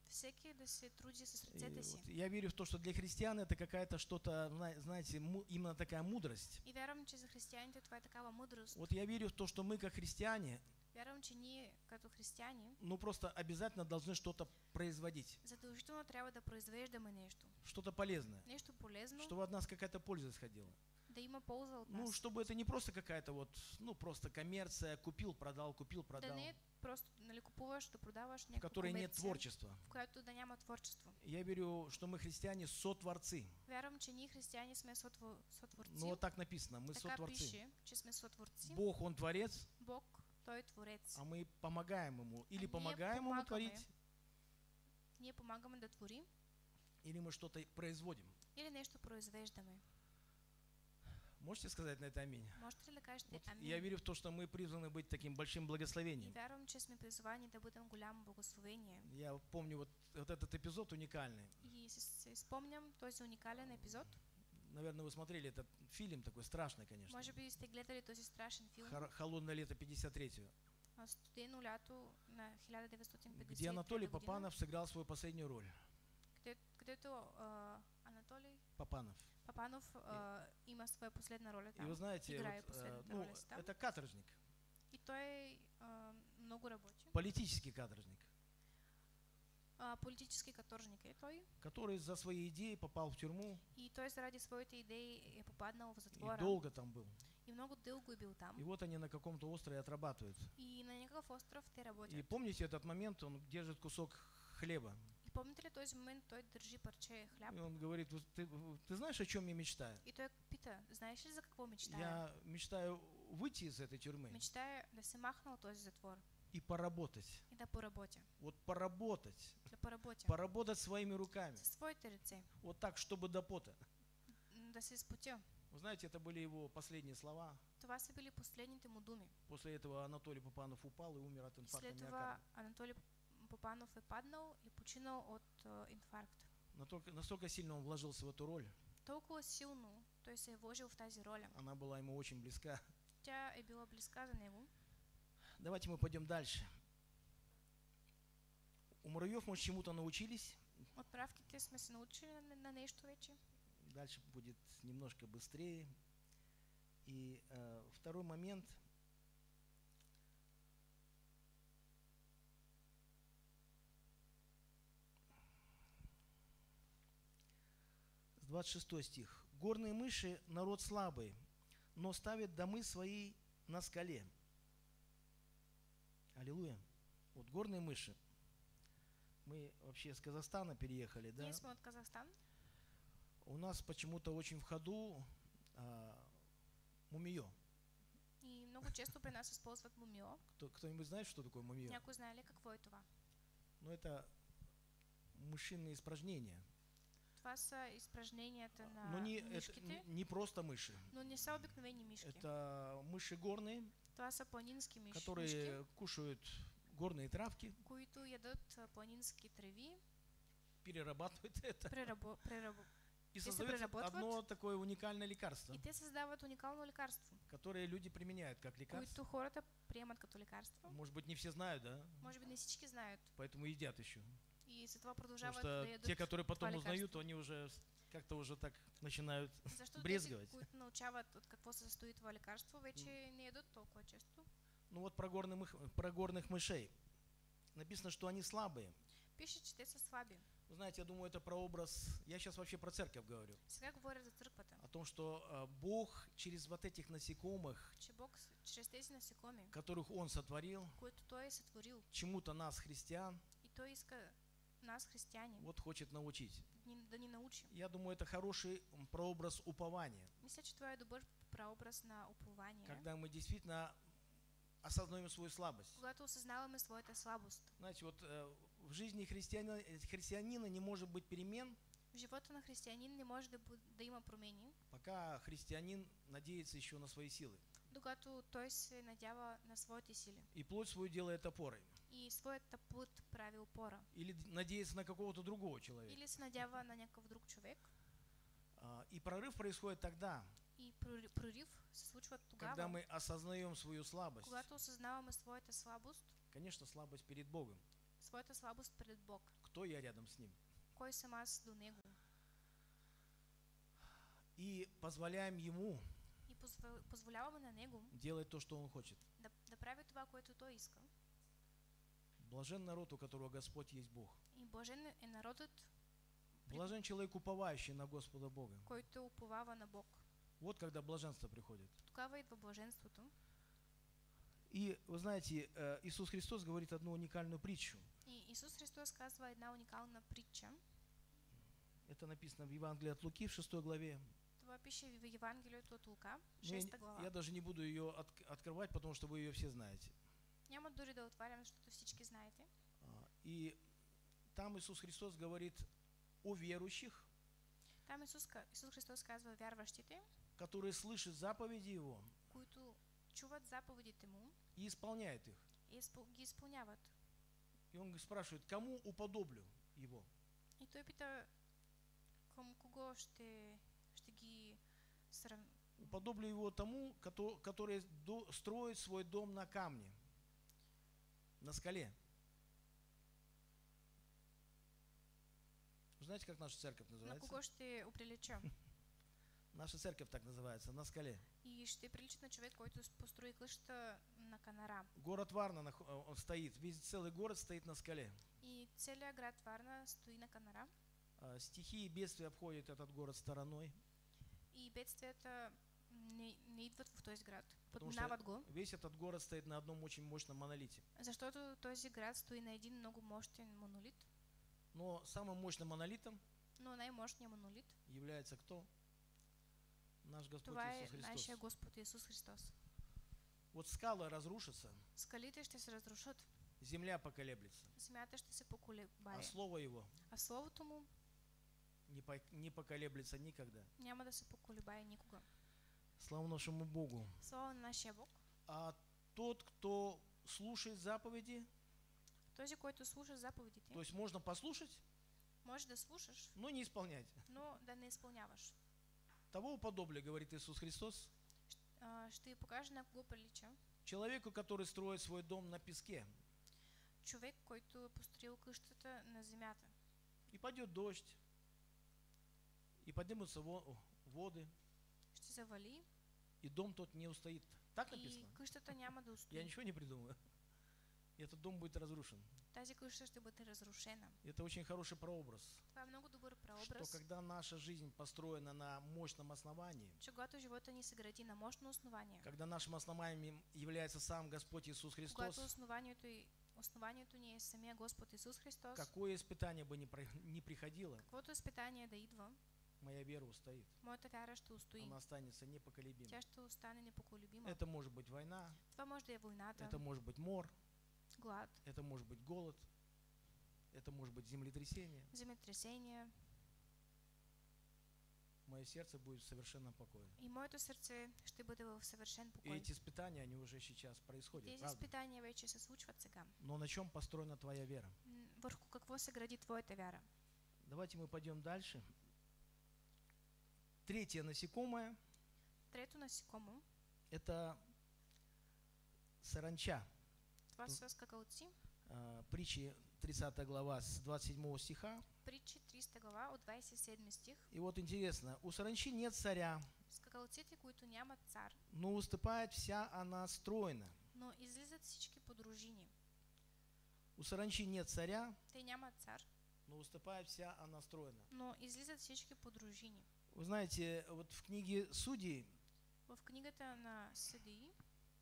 всеки да се труди с И ръцете си. вот я верю в то, что для христиан это какая-то что-то, знаете, именно такая мудрость. И вярвам, че за християните това е такава мудрост. Вот я верю в то, что мы как христиане, Вярвам, че ние като християни ну просто обязательно должны что-то производить, задължително трябва да произвеждаме нещо. что-то полезное, Нещо полезно, чтобы от нас какая-то польза исходила. да има полза от Ну, нас. чтобы это не просто какая-то вот, ну просто коммерция, купил, продал, Да не е просто нали, купуваш, да продаваш в някаква которой нет комерция, творчества. в която да няма творчество. Я верю, что мы христиане сотворцы. Вярвам, че ние християни сме сотворци. Ну вот так написано, мы Така сотворцы. пише, че сме сотворци. Бог, Он творец, Бог, Той е творец. а мы помогаем Ему. Или ние помогаем Ему помагаме. творить, Ние помагаме да творим или мы что-то производим. или нещо произвеждаме. Можете сказать на это аминь? Можете ли да кажете Вот амин? я верю в то, что мы призваны быть таким большим И благословением. вярвам, че сме призвани да бъдем голямо благословение. Я помню вот этот эпизод уникальный. И се спомням този уникален епизод. Наверное, вы смотрели этот фильм, такой страшный, конечно. Може би сте гледали този страшен филм «Холодное лето 53-го», Студено лято на 1950 где Анатолий година, Попанов сыграл свою последнюю роль. където Анатолий Попанов. Папанов има своя последна роля И там. вы знаете, играет вот, последната ну, роля си там. это каторжник, И той много работи. политический каторжник, Политически каторжник е той. который за свои идеи попал в тюрьму И той заради своите идеи е попаднал в и затвора. долго там был. И много дълго е бил там. И вот они на каком-то острове отрабатывают. И на някакъв остров те работят. И помните этот момент, он держит кусок хлеба. И помните ли този момент, той държи парче хляб? И он говорит, ты знаешь, о чем я мечтаю? И той пита, знаеш ли за какво мечтая? Я мечтаю выйти из этой тюрьмы Мечтая да се махна от този затвор и поработать. и да поработя. Вот поработать. Да поработя. Поработать своими руками. Със своите ръце. Вот так, чтобы до пота. Да се спотя. Вы знаете, это были его последние слова. Това са били последните му думи. После этого Анатолий Попанов упал и умер от инфаркта След това миокарда. Анатолий Попанов е паднал и починал от инфаркт. Настолько сильно он вложился в эту роль. Толкова силно той се е вложил в тази роля. Она была ему очень близка. Тя е била близка за него. Давайте мы пойдем дальше. У муравьев мы чему-то научились. От правките сме се научили на нещо вече. Дальше будет немножко быстрее. И второй момент. С 26 стих. Горные мыши народ слабый, но ставят домы свои на скале. Аллилуйя. Вот горные мыши. Мы вообще с Казахстана переехали, да? Ние сме от Казахстан. У нас почему-то очень в ходу мумиё. И много често при нас използват мумио. Кто-нибудь знает, что такое мумиё? Някой знае ли какво е това? Ну, это мышиные испражнения. Това са изпражненията на Но не мишките, не просто мыши. но не са обикновени мишки. Это мыши горные, Това са планински мишки, которые кушают горные травки, които ядат планински треви, перерабатывают это и Те се создают преработват. одно такое уникальное лекарство, и те създават уникално лекарство, которое люди применяют как лекарство. които хората приемат като лекарство. Может быть, не все знают, да? Може би не всички знаят. Поэтому едят еще. И затова Потому продължават что да ядат те, которые потом това узнают, лекарство. они уже как-то уже так начинают Защото брезговать. тези, които научават от какво се състои това лекарство, вече не ядат толкова често. Ну вот про горных мышей. Написано, что они слабые. Пише, че те са слаби. Вы знаете, я думаю, это про образ, я сейчас вообще про церковь говорю, Сега говоря за църквата. о том, что Бог через вот этих насекомых, Че Бог чрез тези насекоми, которых Он сотворил, които Той е сътворил, чему-то нас, христиан, и Той иска нас, християни, вот хочет научить. да ни научи. Я думаю, это хороший прообраз упования, Мисля, че това е добър прообраз на упование, когда мы действительно осознаем свою слабость. когато осъзнаваме своята слабост. Знаете, вот в жизни христианина не может быть перемен, В живота на християнин не може да има промени, пока христианин надеется еще на свои силы. докато той се надява на своите сили. И плоть свою делает опорой. И своята плът прави опора. Или надеется на какого-то другого человека. Или се надява на някакъв друг човек. И прорыв происходит тогда, И прорив се случва когда тогава, мы осознаем свою слабость. когато осъзнаваме своята слабост. Конечно, слабость перед Богом. своята слабост пред Бог. Кто я рядом с Ним. Кой съм аз до Него? И позволяем Ему И позволяваме на Него делать то, что Он хочет. да прави това, което Той иска. Блажен народ, у которого Господь есть Бог. И блажен е народът, Блажен человек, уповающий на Господа Бога. който уповава на Бог. Вот когда блаженство приходит. Тогава идва блаженството. И вы знаете, Иисус Христос говорит одну уникальную притчу. И Исус Христос казва една уникална притча. Это написано в Евангелии от Луки в 6 главе. Това пише в Евангелието от Лука, Но я 6 глава. я даже не буду ее открывать, потому что вы ее все знаете. Няма дори да отварям, защото всички знаете. И там Иисус Христос говорит о верующих, Там Исус Христос казва вярващите, которые слышат заповеди Его които чуват заповедите Му и исполняют их. и ги изпълняват. И Он спрашивает, кому уподоблю Его? И Той пита, към кого ще ги сравни. Уподоблю Его тому, который строит свой дом на камне, на скале. Вы знаете, как наша церковь На называется? кого ще оприлича? Наша церковь так называется, на скале. И ще прилича на човек, който построи къща на канара. Город Варна он стоит, весь целый город стоит на скале. И целият град Варна стои на канара. Стихии и бедствия обходят этот город стороной. И бедствията не идват в този град. Потому Подминават что го. весь этот город стоит на одном очень мощном монолите. Защото този град стои на един много мощен монолит. Но самым мощным монолитом Но най-мощният монолит, является кто? Наш Господь това е Иисус Христос. нашия Господ Исус Христос. Вот скалы разрушатся, Скалите ще се разрушат, земля поколеблется, земята ще се поколебае. а Слово Его А Словото Му не поколеблется никогда. няма да се поколебае никога. Слава нашему Богу. Слава на нашия Бог. А тот, кто слушает заповеди, Този, който слуша заповедите, то есть можно послушать, може да слушаш, но не исполнять. но да не изпълняваш. Того уподобля, говорит Иисус Христос, Ще ви покажа на кого прилича. человеку, который строит свой дом на песке. Човек, който е построил къщата на земята. И пойдет дождь, и поднимутся воды, Ще завали и дом тот не устоит. Так и написано? къщата няма да Я устои. ничего не придумываю. И этот дом будет разрушен. Тази къща ще бъде разрушена. Это очень хороший прообраз, Това е много добър что прообраз, когда наша жизнь построена на мощном основании, че когато живота ни се гради на мощно основание, когда нашим основанием является сам Господь Иисус Христос, когато основанието ни е самия Господ Исус Христос, какое испытание бы ни приходило, каквото изпитание да идва, моя вера устоит. моята вяра ще устои. Она останется непоколебимой. Тя ще остане непоколебима. Это может быть война, Това може да е войната, это может быть мор, глад, это может быть голод, это может быть землетрясение. земетресения. Мое сердце будет в совершенном покое. И моето сърце ще бъде в съвършен И покой. эти испытания, они уже сейчас происходят, Тези правда? изпитания вече се случват сега. Но на чем построена твоя вера? Върху какво се гради твоята вяра? Давайте мы пойдем дальше. Третье насекомое Трето насекомо, – это саранча. това са скакалци. Притчи 30 глава с 27 стиха. Притчи 30 глава от 27 стих. И вот интересно, у саранчи нет царя, Скакалците, които нямат цар, но уступает вся она стройно. но излизат всички по дружини. У саранчи нет царя, Те нямат цар, но уступает вся она стройно. но излизат всички по дружини. Вы знаете, вот в книге Судей, В книгата на Съдии,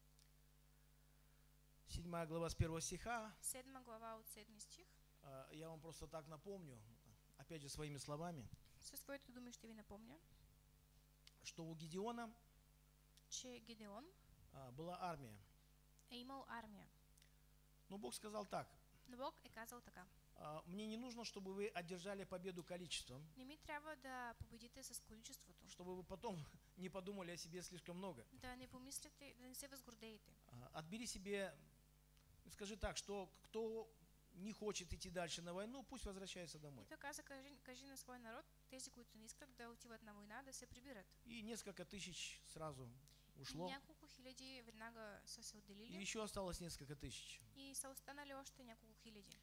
7 глава с 1 стиха, 7 глава от 7 стих, я вам просто так напомню, опять же своими словами, със своите думи ще ви напомня, что у Гедеона че Гедеон была армия. е имал армия. Но Бог сказал так: Но Бог е казал така: мне не нужно, чтобы вы одержали победу количеством, не ми трябва да победите с количеството, чтобы вы потом не подумали о себе слишком много. да не помислите, да не се възгордеете. Отбери себе, скажи так, что кто не хочет идти дальше на войну, пусть возвращается И домой. той каза, кажи на свой народ, тези, които не искат да отиват на война, да се прибират. И несколько тысяч сразу И ушло, няколко хиляди веднага са се и отделили еще осталось несколько тысяч. и са останали още няколко хиляди.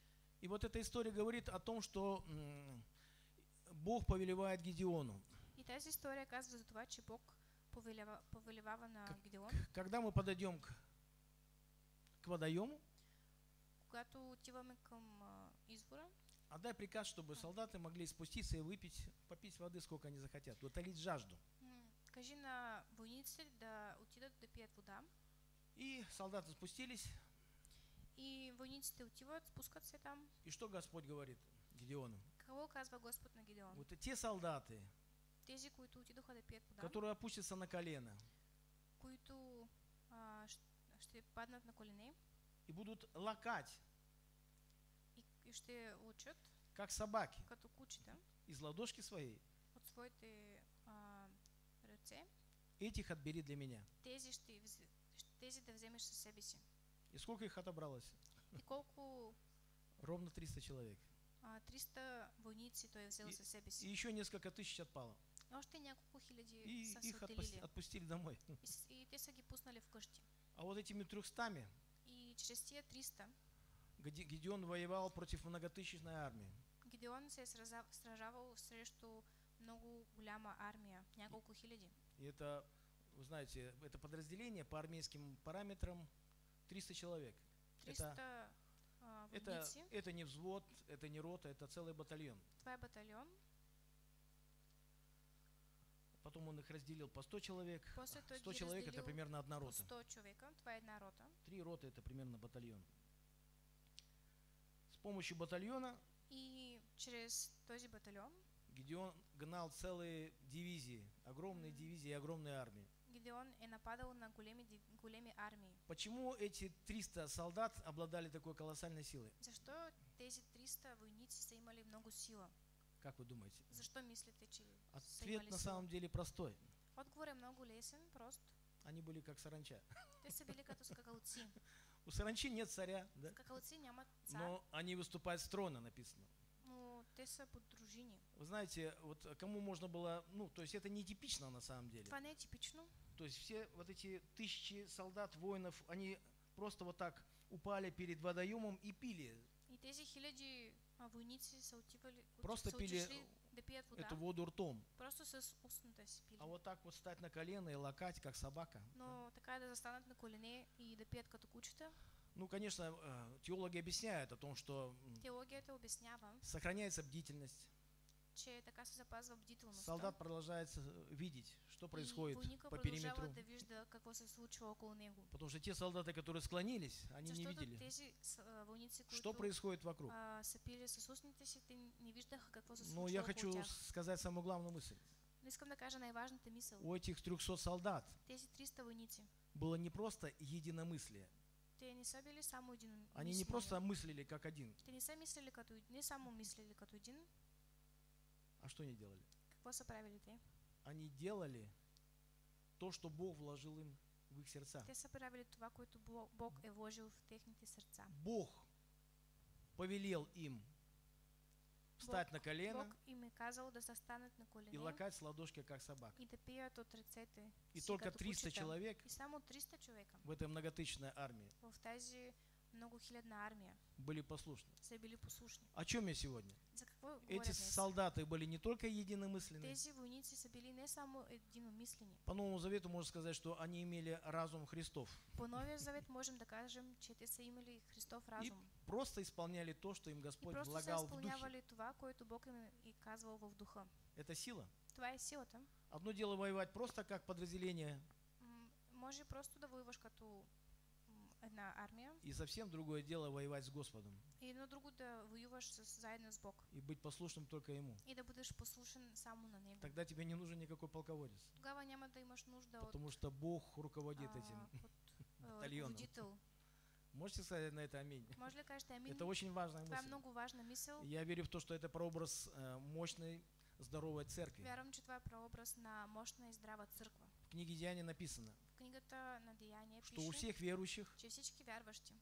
И вот эта история говорит о том, что Бог повелевает Гедеону. И тази история казва за това, че Бог повелевава на Гидеон. Когда мы подойдем к водоему, Когато отиваме към извора, отдай приказ, чтобы солдаты могли спуститься и выпить, попить воды, сколько они захотят, утолить жажду. кажи на войниците да отидат да пият вода. И солдаты спустились. И войниците отиват, спускат се там. И что Господь говорит Гедеону? Какво казва Господ на Гидеон? Вот те солдаты, Тези, които отидоха да пият вода, которые опустятся на колено които ще паднат на колене и будут лакать, и ще учат как собаки, като кучета из ладошки своей, от своите ръце, этих отбери для меня. тези да вземеш със себе си. И сколько их отобралось? И колко Ровно 300 человек. 300 войници той е взел със себе И си. еще несколько тысяч отпало. Още няколко хиляди И са се их отделили. отпустили домой. И те са ги пуснали вкъщи. А вот этими 300 И чрез тия 300 Гедеон воевал против многотысячной армии. Гидеон се е сражавал срещу много голяма армия, няколко хиляди. И это, вы знаете, это подразделение по армейским параметрам 300 человек. 300 войници. Это не взвод, это не рота, это целый батальон. Това е батальон. Потом он их разделил по 100 человек. После той 100 ги человек это разделил примерно одна по рота. 100 човека. Това е една рота. 3 роты это примерно батальон. С помощью батальона И чрез този батальон Гедеон гнал целые дивизии, огромные дивизии и огромные армии. Гидеон е нападал на големи армии. Почему эти 300 солдат обладали такой колоссальной силой? Защо тези 300 войници са имали много сила? Как вы думаете? Защо мислите, че са Ответ имали на сила? самом деле простой. Отговор е много лесен, прост. Они были как саранча. Те са били като скакалци. У саранчи нет царя, да? Скакалци нямат цар, Но они выступают с трона, написано. но те са под дружини. Вы знаете, вот кому можно было, ну, то есть это нетипично на самом деле. Това не е типично. То есть все вот эти тысячи солдат, воинов, они просто вот так упали перед водоемом и пили. И тези хиляди войници са отивали, Просто са пили отишли да пият вода. эту воду ртом. Просто с устната си пили. А вот так вот встать на колено и лакать, как собака. Но така да застанат на колене и да пият като кучета. Ну, конечно, теологи объясняют о том, что Теологията обяснява, сохраняется бдительность. че така се запазва бдителността. Солдат продолжает видеть, что И происходит войника по продължава периметру. да вижда какво се случва около него. Потому что те солдаты, которые склонились, они не Защото видели, тези войници, что които происходит вокруг. са пили с устните си, те не виждаха какво се Но случва я около хочу тях. сказать самую главную мысль. Но искам да кажа най-важната мисъл. У этих 300 солдат Тези 300 войници, было не просто единомыслие. те не са били само един. Они не просто мыслили как один. Те не са мислили като не само мислили като един. А что они делали? Какво са правили те? Они делали то, что Бог вложил им в их сердца. Те са правили това, което Бог е вложил в техните сърца. Бог повелел им встать на колено Бог им е казал да застанат на и колене лакать с ладошки, как собака. и да пият от ръцете И си только като 300 кучета. человек И само 300 човека в этой многотысячной армии в тази многохилядна армия были послушны. са били послушни. О чем я сегодня? За какво говоря Эти днес? солдаты были не только единомысленны. Тези войници са били не само единомислени. По Новому Завету можно сказать, что они имели разум Христов. По Новия завет можем да кажем, че те са имали Христов И разум. просто исполняли то, что им И Господь просто са влагал в духе. изпълнявали това, което Бог им е казвал в духа. Это сила. Това е силата. Одно дело воевать просто как подразделение, Може просто да воюваш като една армия и совсем другое дело воевать с Господом и едно друго да воюваш заедно с Бог и быть послушным только Ему. и да бъдеш послушен само на Него. Тогда тебе не нужен никакой полководец, Тогава няма да имаш нужда от потому что Бог руководит этим. батальоном. ръководител. Можете сказать на это аминь? Може ли да кажете амин? Это очень важная Това е мысль. много важна мисъл. Я верю в то, что это прообраз мощной, здоровой церкви. Вярвам, че това е прообраз на мощна и здрава църква. В книге Деяния написано, В книгата на Деяния что у пише, всех верующих че всички вярващи,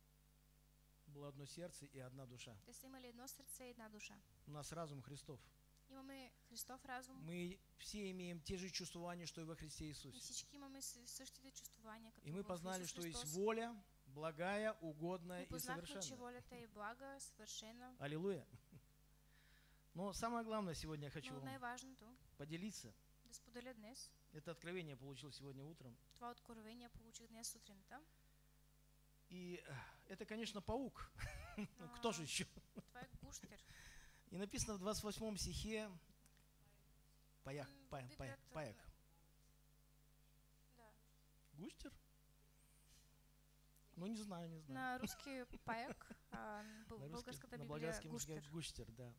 было одно сердце и одна душа. те са имали едно сърце и една душа. У нас разум Христов. Имаме Христов разум Мы все имеем те же чувствования, что и во Христе и Иисусе. всички имаме същите чувствования като И мы в познали, Исус что есть Христос. воля благая, угодная И и познахме, че совершенная. волята е блага, съвършена. Аллилуйя. Но самое главное сегодня я хочу Но вам най-важното поделиться. да споделя днес. Это откровение получил сегодня утром. Това откровение получих днес сутринта. И это, конечно, паук. Ну, кто же еще? Това е гущер. И написано в 28 стихе паяк. Библията- Паяк. Да. Густер? Ну, не знаю. На руски паяк, а На българската на Библия болгарском гущер. языке густер, да.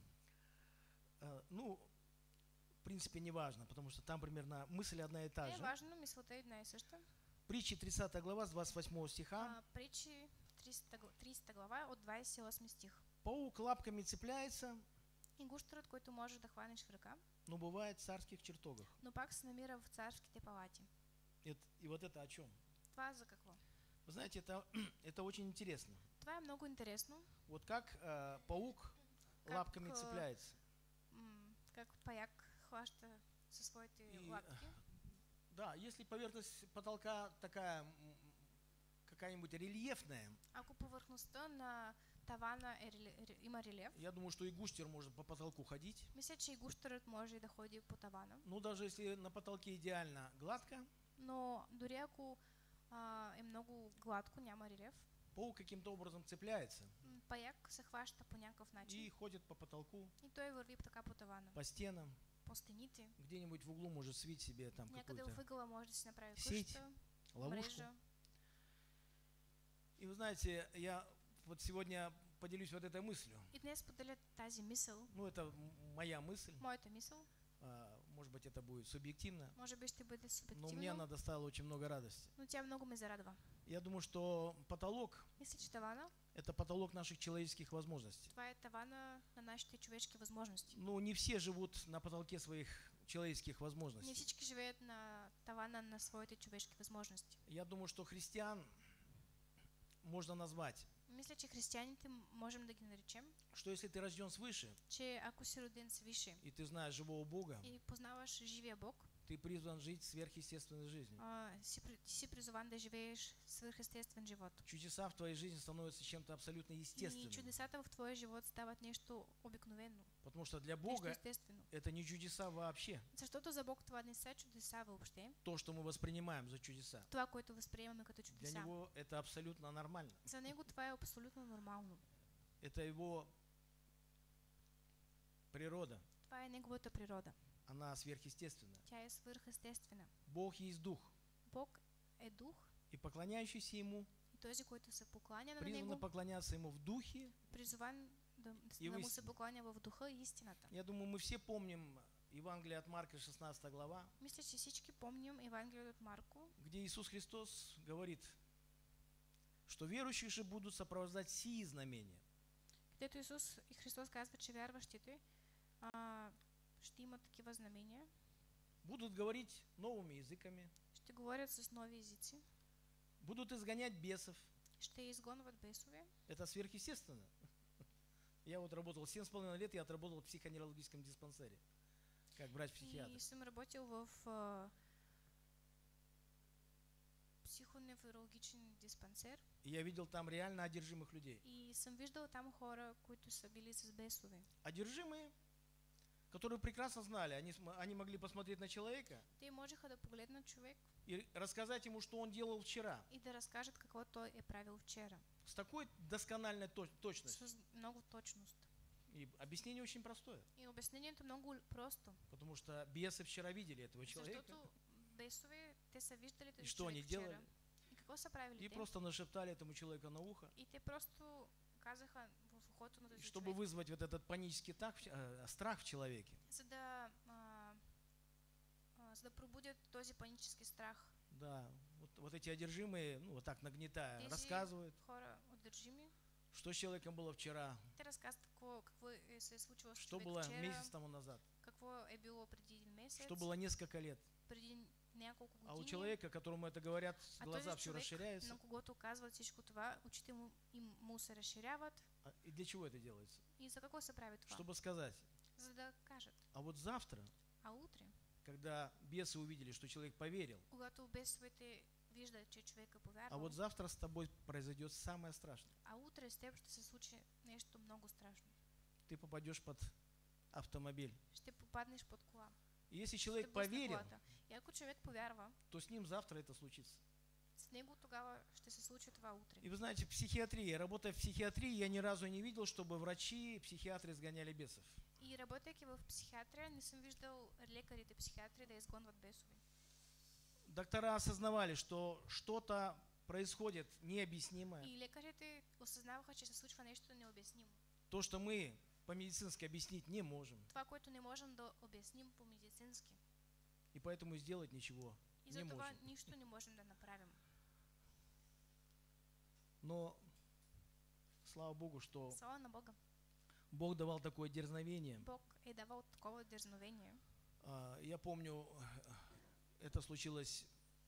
Ну, в принципе, не важно, потому что там примерно мысль одна и та Не е же. важно, мисълта е една и съща. Притчи 30 глава с 28 стиха. Притчи 30 глава от 28 стих. Паук лапками цепляется, И гущерът, който можеш да хванеш в ръка, но бывает в царских чертогах. но пак се намира в царските палати. И вот это о чем? Това за какво? Вы знаете, это очень интересно. Това е много интересно. Вот как паук Как, лапками цепляется. Как паяк хваща със своите И, лапки. Да, если поверхность потолка такая какая-нибудь рельефная, Ако повърхността на тавана има релеф, я думаю, что и густер может по потолку ходить. мисля, че и гущерът може да ходи по тавана. Ну, даже если на потолке идеально гладко, Но дори ако е много гладко, няма релеф, паук каким-то образом цепляется паяк се хваща по някакъв начин и ходит по потолку, и той върви така по тавана. по стенам, По стените, где-нибудь в углу может свить себе там някъде в какую-то ъгъла може да си направи сеть, къща, ловушку. мрежа. И вы знаете, я вот сегодня поделюсь вот этой мыслью. И днес поделя тази мисъл, Ну, это моя мысль. моята мисъл, Может быть, это будет субъективно, може би ще бъде но мне субективно, она доставила очень много радости. но тя много ме зарадва. Я думаю, что потолок Мисля, че тавана, – это потолок наших человеческих возможностей. това е тавана на нашите човешки възможности. Ну, не все живут на потолке своих человеческих Не возможностей. всички живеят на тавана на своите човешки възможности. Я думаю, что христиан можно назвать, Мисля, че християните можем да ги наречем, что если ты рожден свыше, че ако си роден свише и ты знаешь живого Бога, и познаваш живия Бог, ты призван жить сверхъестественной жизнью. ти си призован да живееш свръхестествен живот. Чудеса в твоей жизни становятся чем-то абсолютно И естественным. чудесата в твоя живот стават нещо обикновено, Потому что для нещо Бога естествено. это не чудеса вообще. Защото за Бог това не са чудеса въобще. То, что мы воспринимаем за чудеса. Това, което възприемаме като Для чудеса. него это абсолютно нормально. За него това е абсолютно нормално. Это его природа. Това е неговата природа. Она сверхъестественная. Тя е свръхестествена. Бог есть Дух. Бог е дух И поклоняющийся Ему и този, който се покланя на призвано него, поклоняться Ему в Духе. призован да И му вы се покланя в духа и истината. Я думаю, мы все помним Евангелие от Марка, 16 глава, Мисля, че всички помним Евангелието от Марко, где Иисус Христос говорит, что верующих же будут сопровождать сии знамения. където Исус и Христос казва, че вярващите ще имат такива знамения, Будут говорить новыми языками, ще говорят с нови езици, будут изгонять бесов. ще изгонват бесове. Это сверхъестественно. Я вот работал 7,5 лет, я отработал в психоневрологическом диспансере, как врач-психиатр. И съм работил в психоневрологичен диспансер И я видел там реально одержимых людей. и съм виждал там хора, които са били с бесове. Одержимые, которые прекрасно знали, они могли посмотреть на человека Те можеха да погледнат човек и рассказать ему, что он делал вчера, и да разкажат какво той е правил вчера. с такой доскональной точностью. С много точност. И объяснение очень простое, И обяснението много просто. потому что бесы вчера видели этого человека Защото бесове, те са виждали и този что човек они вчера. делали, И какво са правили и те? просто нашептали этому человеку на ухо, И те просто казаха в ухото на и този чтобы човек, вызвать вот этот панический страх в человеке. за да пробудят този панический страх. Да, вот эти одержимые, ну вот так нагнетая, Тези рассказывают, хора одержими, что с человеком было вчера, те разказват какво се е случило с что човек было вчера, месяц тому назад, какво е било преди един месец, что было несколько лет. преди няколко години. А у человека, которому это говорят, А глаза този все човек, расширяются. на когото казват всичко това, очите му се разширяват. И для чего это делается? И за какво се прави това? Чтобы сказать, За да кажат. а вот завтра, А утре, когда бесы увидели, что человек поверил, когато бесовете вижда, че човек е А повярвал, вот завтра с тобой произойдет самое страшное. а утре с теб ще се случи нещо много страшно. Ты попадешь под автомобиль. Ще попаднеш под кола. И если Ще человек блъсне поверил, колата. И ако човек повярва, то с ним завтра это случится. с него тогава ще се случи това утре. И вы знаете, в психиатрии, работая в психиатрии, я ни разу не видел, чтобы врачи, психиатры сгоняли бесов. И работейки в психиатрия, не съм виждал лекарите психиатри да изгонват бесове. Доктора осознавали, что что-то происходит необъяснимое. И лекарите осъзнаваха, че се случва нещо необяснимо. То, что мы по-медицински объяснить не можем. Това, което не можем да обясним по-медицински. И поэтому сделать ничего И не за това можем. нищо не можем да направим. Но слава Богу, что Слава на Бога. Бог давал такое дерзновение. Бог е давал такова дерзновение. Я помню, это случилось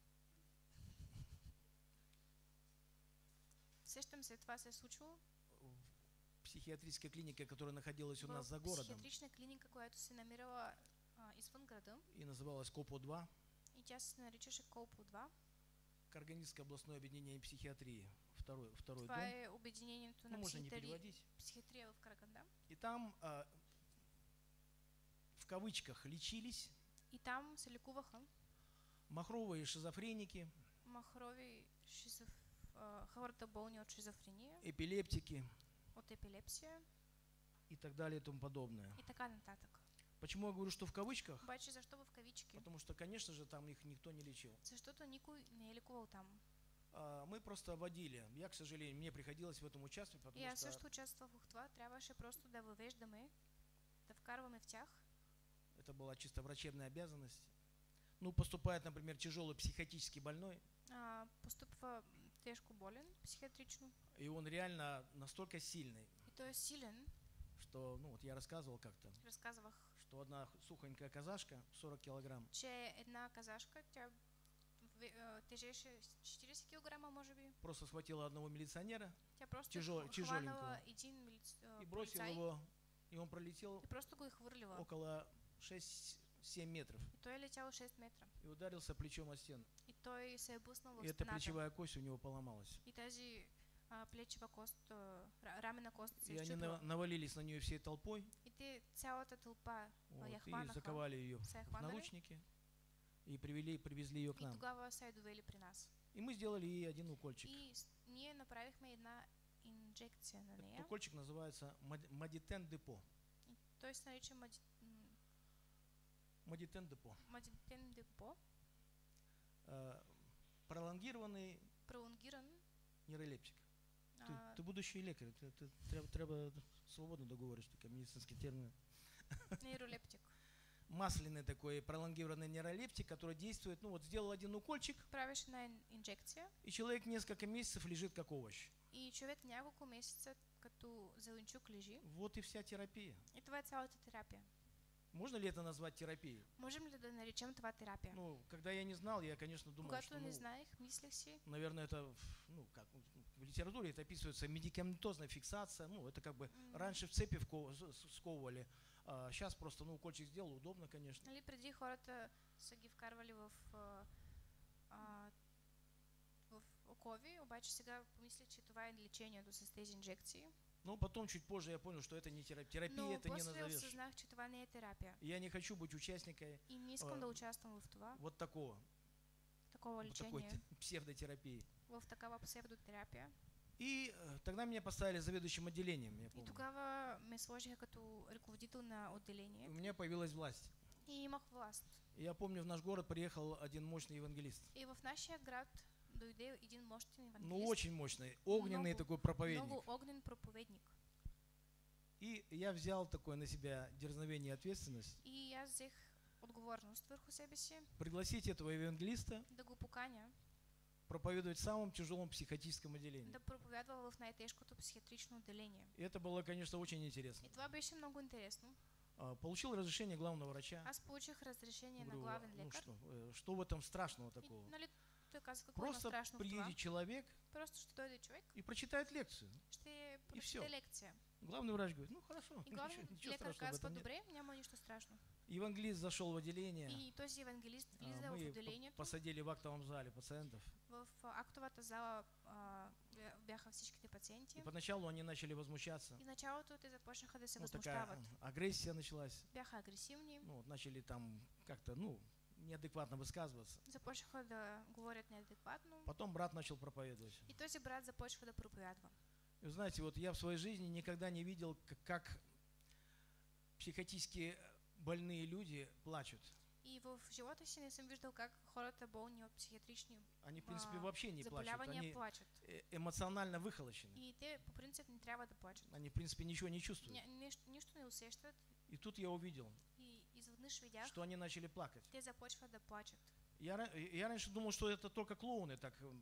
Сещам се, това се е случило в психиатрической клинике, которая находилась у нас за в городом психиатрична клиника, която се намирала извън града. и называлась КОПО-2, И тя се наричаше Колпо-2. Карагандинское областное объединение психиатрии, второй Това дом. е обединението на Ну, можно не психиатрия переводить. в Караганда. И там, в кавычках, лечились И там се лекуваха махровые шизофреники, махрови хората болни от шизофрения, эпилептики от епилепсия и так далее и тому подобное. и така нататък. Почему я говорю, что в кавычках? Обаче защо в кавички? Потому что, конечно же, там их никто не лечил. Защото никой не е лекувал там. Мы просто водили. Я, к сожалению, мне приходилось в этом участвовать, И потому аз что също участвах в това. Трябваше просто да въвеждаме, да вкарваме в тях. это была чисто врачебная обязанность. Ну, поступает, например, тяжелый психотический больной, Постъпва тежко болен, психиатрично. и он реально настолько сильный, И той е силен. что, ну, вот я рассказывал как-то, Разказвах, что одна сухонькая казашка, 40 килограмм, че една казашка, тя тежеше 40 кг, може би. просто схватила одного милиционера Тя просто тяжеленького, хванала един и бросила полицай его, и он пролетел и просто го е хвърлила. около 6-7 метров И той е летял 6 метра. и ударился плечом о стену. И той се е блъснал в И эта стената. плечевая кость у него поломалась. И тази плечева кост, рамена кост се И они изчупила. навалились на нее всей толпой, И те цялата тълпа вот, я и хванаха. заковали ее Се я в хванали. наручники и привезли ее к И нам. тогава се я довели при нас. И мы сделали ей один укольчик. И ние направихме една инжекция на нея. Укольчик называется Мадитен Депо. И той се нарича Мадитен Депо. Мадитен депо. Пролонгированный Пролонгиран. нейролептик. а, Ти будущий лікар, треба свободно договориш таке медицинский термин. Нейролептик. Масляный такой пролонгированный нейролептик, который действует, ну вот сделал один укольчик, Правиш една инжекция и человек несколько месяцев лежит как овощ. и човек няколко месеца като зеленчук лежи. Вот и вся терапия. И това е цялата терапия. Можно ли это назвать терапией? Можем ли да наречем това терапия? Ну, когда я не знал, я, конечно, думал, Когато что, не ну, знаех, мислех си, наверное, это, ну, как, в литературе это описывается медикаментозная фиксация, ну, это как бы раньше в цепи сковывали, а сейчас просто, ну, укольчик сделал, удобно, конечно. нали, преди хората са ги вкарвали в окови, обаче сега помисля, че това е лечението с тези инжекции. Но потом, чуть позже, я понял, что это не терапия. Терапия Но это не после назовешь. осъзнах, че това не е терапия. И я не хочу быть участником И не искам да участвам в това, вот такого, такова вот такой лечение, псевдотерапии. в такава псевдотерапия. И тогда меня поставили заведующим отделением, я И помню. тогава ме сложиха като ръководител на У отделение меня появилась власть. и имах власт. И я помню, в наш город приехал один мощный евангелист. И в нашия град дойде един мощен евангелист. Ну, очень мощный, огненный Много, такой проповедник. Много огнен проповедник. И я взял такое на себя дерзновение и ответственность. И аз взех отговорност върху себе си Пригласить этого евангелиста да го поканя проповедовать в самом тяжелом психиатрическом отделении. да проповядва в най-тежкото психиатрично отделение. И это было, конечно, очень интересно. И това беше много интересно. Получил разрешение главного врача. Аз получих разрешение на Говорю, главен ну лекар. что в этом страшного И, такого? нали, той каза, какво има Просто страшно в това? приедет человек Просто ще дойде човек, и прочитает лекцию. ще всё. прочете лекция. Главный врач говорит, ну хорошо, И главный ничего лекар страшного в казва, этом нет. добре, няма нищо страшно. Евангелист зашел в отделение, И този евангелист влиза в мы отделението. посадили в актовом зале пациентов. В актовата зала бяха всичките пациенти. И поначалу они начали возмущаться. И в началото те започнаха да се Ну, такая възмущават. агрессия началась. Бяха агресивни. Ну, вот начали там как-то, неадекватно высказываться. Започнаха да говорят неадекватно. Потом брат начал проповедовать. И този брат започва да проповядва. И вы знаете, вот я в своей жизни никогда не видел, как психотически больные люди плачут. И в живота си не съм виждал как хората болни от психиатрични Они, в принципе, вообще не плачут. заболявания Они плачат. эмоционально выхолощены. И те по принцип не трябва да плачат. Они, в принципе, ничего не чувствуют. Нищо не усещат. И тут я увидел, И изведнъж видях, что они начали плакать. те започват да плачат. Я раньше думал, что это только клоуны так Преди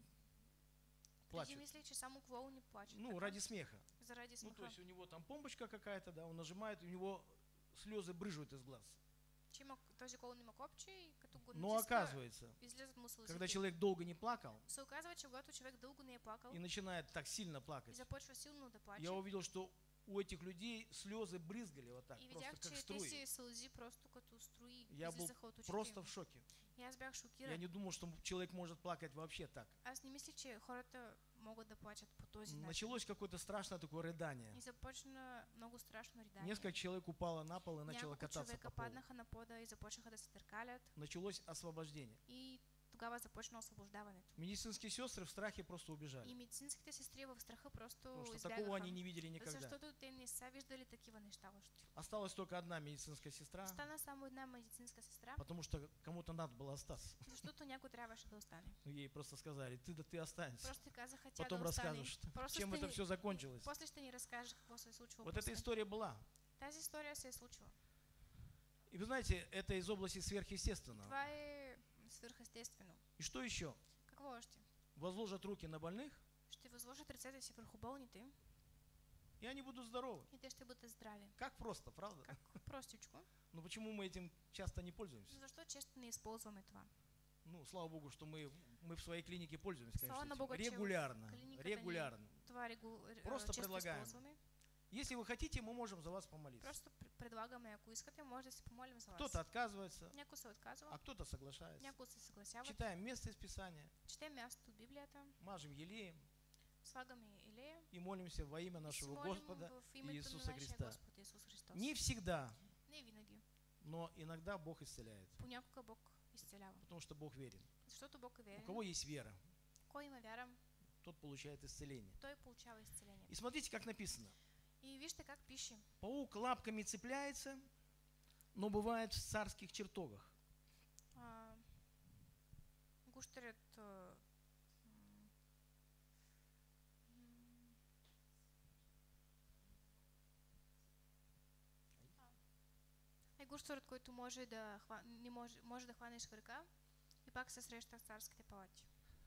плачут. мислех, че само клоуни плачат. Ну, така, ради смеха. заради Ну, то смеха. есть у него там помпочка какая-то, да, он нажимает, и у него слезы брызжут из глаз. Че този клоун има копче и като го Но натиска, оказывается, излизат му сълзите. когда человек долго не плакал Се оказва, че когато човек дълго не е плакал и начинает так сильно и плакать, започва силно да плаче, я увидел, что у этих людей слезы брызгали вот так, и просто видях, как че струи. тези сълзи просто като струи Я был излизаха от очите просто им. в шоке. И аз бях Я шокиран. не думал, что человек может плакать вообще так. Аз не мислих, че хората могат да плачат по този начин. Началось какое-то страшное такое рыдание. И започна много страшно ридание. Несколько человек упало на пол и начало Няколко кататься човека по полу. паднаха на пода и започнаха да се търкалят. Началось освобождение. И тогава започна освобождаването. Медицинские сестры в страхе просто И убежали. медицинските сестри в страха просто Потому что избягаха. такого они не видели никогда. Защото те не са виждали такива неща още. Осталась только одна медицинская сестра, Стана само една медицинска сестра, потому что кому-то надо было остаться. защото някой трябваше да остане. Ей просто сказали, ты останься. Просто казаха тя Потом да остане. расскажешь, Просто чем ще это ни- все закончилось. После ще ни разкажеш какво се е случило Вот после. эта история была. Тази история се е случила. И вы знаете, это из области сверхъестественного. Това е свърхестествено. И что еще? Какво още? Возложат руки на больных, Ще възложат ръцете си върху болните и они будут здоровы. и те ще бъдат здрави. Как просто, правда? Как простичко. Но почему мы этим часто не пользуемся? Защо често не използваме това? Ну, слава богу, что мы в своей клинике пользуемся, Слава конечно, на этим. Бога, че в Регулярно. клиниката ни Регулярно. Това Просто често предлагаем. използваме. Если вы хотите, мы можем за вас помолиться. Просто предлагаме, ако искате, може да се помолим за вас. Кто-то отказывается, Някой се отказва, а кто-то соглашается. някой се съгласява. Читаем место из Писания, Четем място от Библията, мажем елеем слагаме елея и молимся во имя и се нашего молим Господа в името на Иисуса нашия Христа. Господ Исус Христос. Не всегда, Не винаги. но иногда Бог исцеляет, Понякога Бог изцелява. потому что Бог верен. Защото Бог е У верен. кого есть вера, Кой има вяра, тот получает исцеление. той получава изцеление. И смотрите, как написано. И вижте как пише. Паук лапками цепляется, но бывает в царских чертогах. Гущерят гущерът, който може да може да хванеш в ръка и пак се среща в царските палати.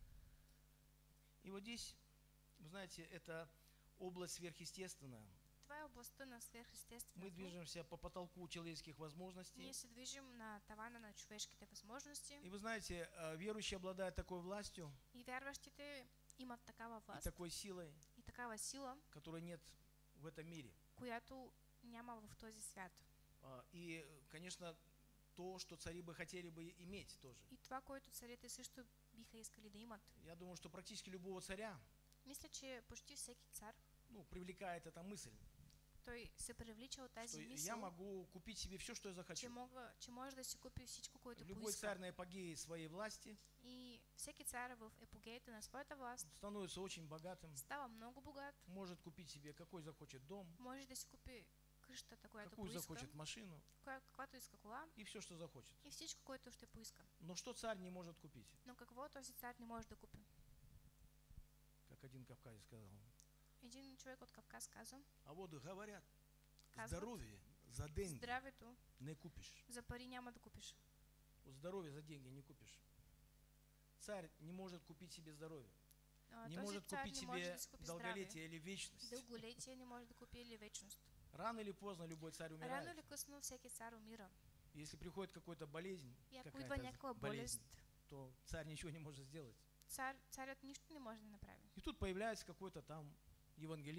И вот здесь, вы знаете, это область сверхъестественная. Това е областта на Мы свръхестественото. движемся по потолку человеческих возможностей. Ние се движим на тавана на човешките възможности И вы знаете, верующие обладают такой властью и вярващите имат такава и власт такой силой, и такава сила, которой нет в этом мире. която няма в този свят. И, конечно, то, что цари бы хотели бы иметь тоже. И това, което царите също биха искали да имат. Я думаю, что практически любого царя, Мисля, че почти всеки цар, привлекает эта мысль, той се привлича от что тази я мисъл, могу купить себе все, что я захочу. че може да си купи всичко, което Любой поиска. царь на апогее своей власти И всеки цар в епогеята на своята власт становится очень богатым, става много богат, может купить себе какой захочет дом, може да си купи къщата, която какую поиска, захочет машину каквато иска кола и все, что захочет. и всичко, което ще поиска. Но что царь не может купить? Но какво този цар не може да купи? Как один кавказец сказал. Един човек от Кавказ каза, А вот говорят, казват, здоровье за деньги здравето не купишь. за пари няма да купиш. Вот здоровье за деньги не купишь. Царь не может купить себе здоровье, не Този может цар купить не може себе да си купи здраве. долголетие или вечность. Дълголетие не може да купи или вечност. Рано или поздно любой царь Рано умирает. или късно всеки цар умира. Если приходит какая-то болезнь, И ако идва какая-то някаква болезнь, болест, то царь ничего не может сделать. царят нищо не може да направи. И тут появляется какой-то там евангелист,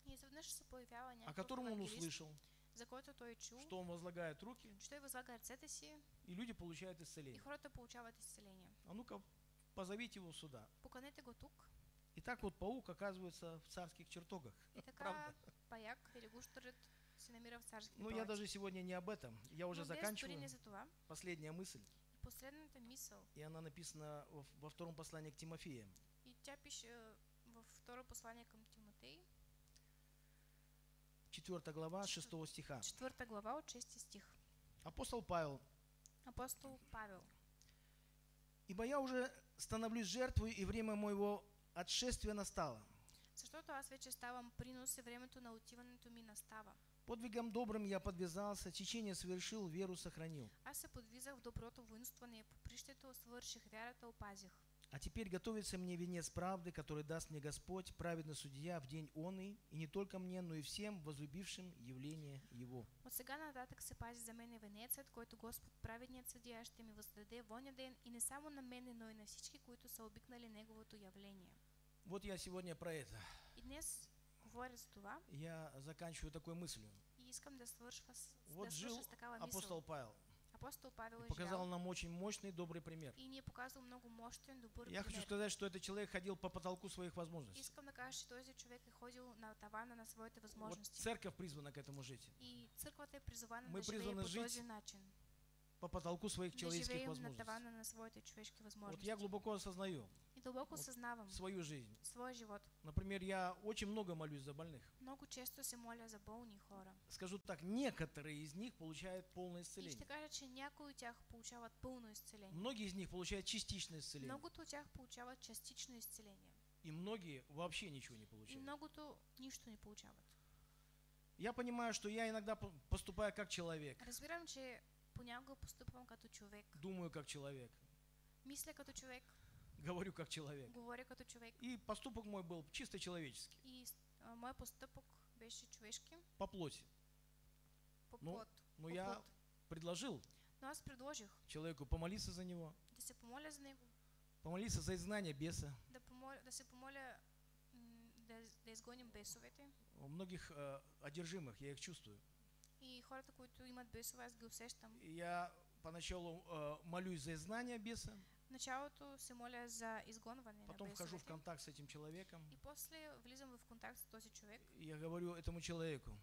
И изведнъж се появява о някакъв котором он евангелист, услышал, за който той чул, что он возлагает руки, че той възлага ръцете си и люди получают и исцеление. хората получават изцеление. А ну-ка, позовите его сюда. Поканете го тук. И так вот паук оказывается в царских чертогах. И така Правда? паяк или гущерът се намира в царските Но я палати. даже сегодня не об этом. Я уже Но днес дори заканчиваю. не за това. Последняя мысль. И последната мисъл, И она написана во втором послании к Тимофею. и тя пише във второ послание към Тимотей, 4 глава, 6 стиха. 4 глава от 6 стих. Апостол Павел. Апостол Павел. Ибо я уже становлюсь жертвой, и время моего отшествия настало. Защото аз вече ставам принос и времето на отиването ми настава. Подвигом добрым я подвязался, течение совершил, веру сохранил. Аз се подвизах в доброто воинстване, попрището свърших, вярата опазих. А теперь готовится мне венец правды, который даст мне Господь, праведный судья, в день оный, и не только мне, но и всем возлюбившим явление Его. От сега нататък се пази за мене венецът, който Господ, праведният съдия, ще ми въздаде в оня ден, и не само на мене, но и на всички, които са обикнали Неговото явление. Вот я сегодня про это. И днес говоря за това Я заканчиваю такой мыслью. и искам да свършва Вот жил с такава апостол мисъл. Павел Апостол Павел и е показал живял нам очень мощный, добрый пример. и ни е показал много мощен, добър Я хочу пример. сказать, что этот человек ходил по потолку своих возможностей. Искам да кажа, че този човек е ходил на тавана на своите Вот възможности. церковь призвана к этому жить. И църквата е призована Мы да живее призваны по жить този начин. По потолку своих Да человеческих живеем на возможностей. тавана на своите човешки Вот възможности. я глубоко осознаю И дълбоко вот съзнавам свою жизнь. своя живот. Например, я очень много молюсь за больных. Много често се моля за болни хора. Скажу так, некоторые из них получают полное И ще исцеление. кажа, че някои от тях получават пълно изцеление. Многие из них получают частичное исцеление. Многото от тях получават частично изцеление. И многие вообще ничего не И получают. многото нищо не получават. Я понимаю, что я иногда поступаю как человек, Разбирам, че понякога постъпвам като човек. думаю как человек, Мисля като човек, говорю как человек. говоря като човек. И поступок мой был чисто человеческий, И моят постъпок беше човешки, по плоти. по Ну, плот. Но по я плот. предложил Но аз предложих человеку помолиться за него, да се помоля за него, помолиться за изгнание беса. да се помоля да изгоним бесовете. У многих одержимых, я их чувствую. И хората, които имат бесове, аз ги усещам. И я поначалу молюсь за изгнание беса, В началото се моля за изгонване на потом вхожу в бесовете. контакт с этим человеком, И после влизам в контакт с този човек и я говорю этому человеку,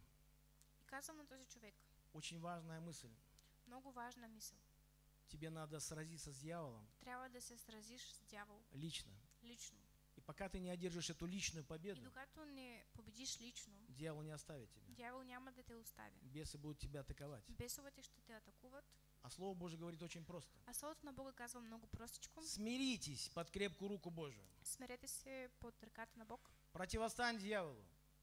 и казвам на този човек, очень важная мысль, много важна мисъл. тебе надо сразиться с дьяволом Трябва да се сразиш с дявол лично. лично. И пока ты не одержишь эту личную И победу, докато не победиш лично, дьявол не оставит тебя. дявол няма да те остави. Бесы будут тебя атаковать. Бесовете ще те атакуват. А Слово Божие говорит очень просто. А Словото на Бога казва много простичко. Смиритесь под крепкую руку Божию. Смирете се под ръката на Бог, Противостань дьяволу,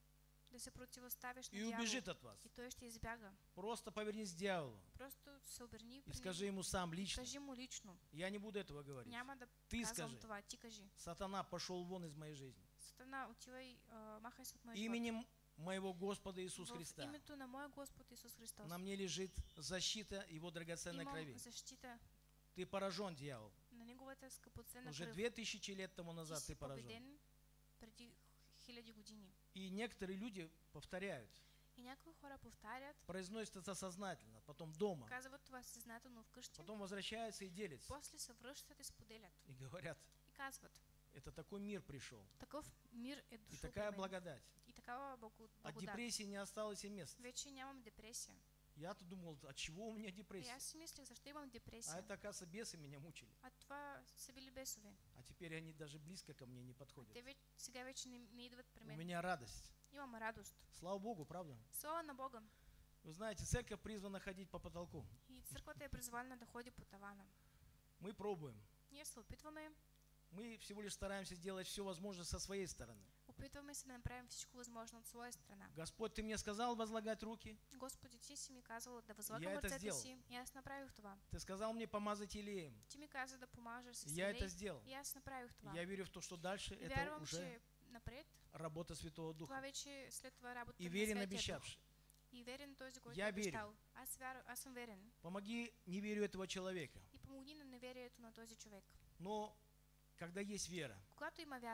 да се противоставиш на и дявол. убежит от вас. И той ще избяга. Просто повернись к дьяволу Просто се оберни и при скажи него. ему сам лично. Кажи му лично. Я не буду этого говорить. Няма да Ты казвам скажи. това. Ти кажи. Сатана, пошел вон из моей жизни. Сатана, отивай, махай се от моя живот. Именем моего Господа Иисуса В Христа името на моя Господ Исус Христос. на мне лежит защита Его драгоценной крови. Имам защита Ты поражен, дьявол. на неговата скъпоценна Уже кръв. 2000 лет тому Ти назад си ты поражен. победен преди хиляди години. И некоторые люди повторяют, И някои хора повтарят, произносят это сознательно, потом дома, казват това съзнателно вкъщи, потом возвращаются и делятся. после се връщат и споделят. И говорят, И казват, это такой мир пришел, такъв мир е и дошъл такая при мен. благодать. И такава От благодат. депрессии не осталось и места. Вече нямам депресия. Я-то думал, от чего у меня И депрессия? аз си мислех, защо имам А депресия. это, оказывается, бесы меня мучили. А това са били бесове. А теперь они даже близко ко мне не Те подходят. сега вече не идват при У мен. меня радость. Имам радост. Слава Богу, правда? Слава на Бога. Вы знаете, церковь призвана ходить по потолку. И църквата е призвана да ходи по тавана. Мы пробуем. Ние се опитваме, Мы всего лишь стараемся сделать все возможное со своей стороны. опитваме се да направим всичко възможно от своя страна. Господь, Ты мне сказал возлагать руки. Господи, Ти си ми казал да възлагам Я это ръцете сделал. си. И аз направих това. Ты сказал мне помазать елеем. Ти ми каза да помажеш с Я это елей. сделал. И аз направих това. Я верю в то, что дальше И это вярвам, уже че напред работа Святого това Духа. вече след това работа И на верен Святия Дух. обещавший. И верен този, който Я е обещал. Аз съм верен. Помоги неверию этого человека. И помогни на неверието на този човек. Но когда есть вера, Когато има вяра,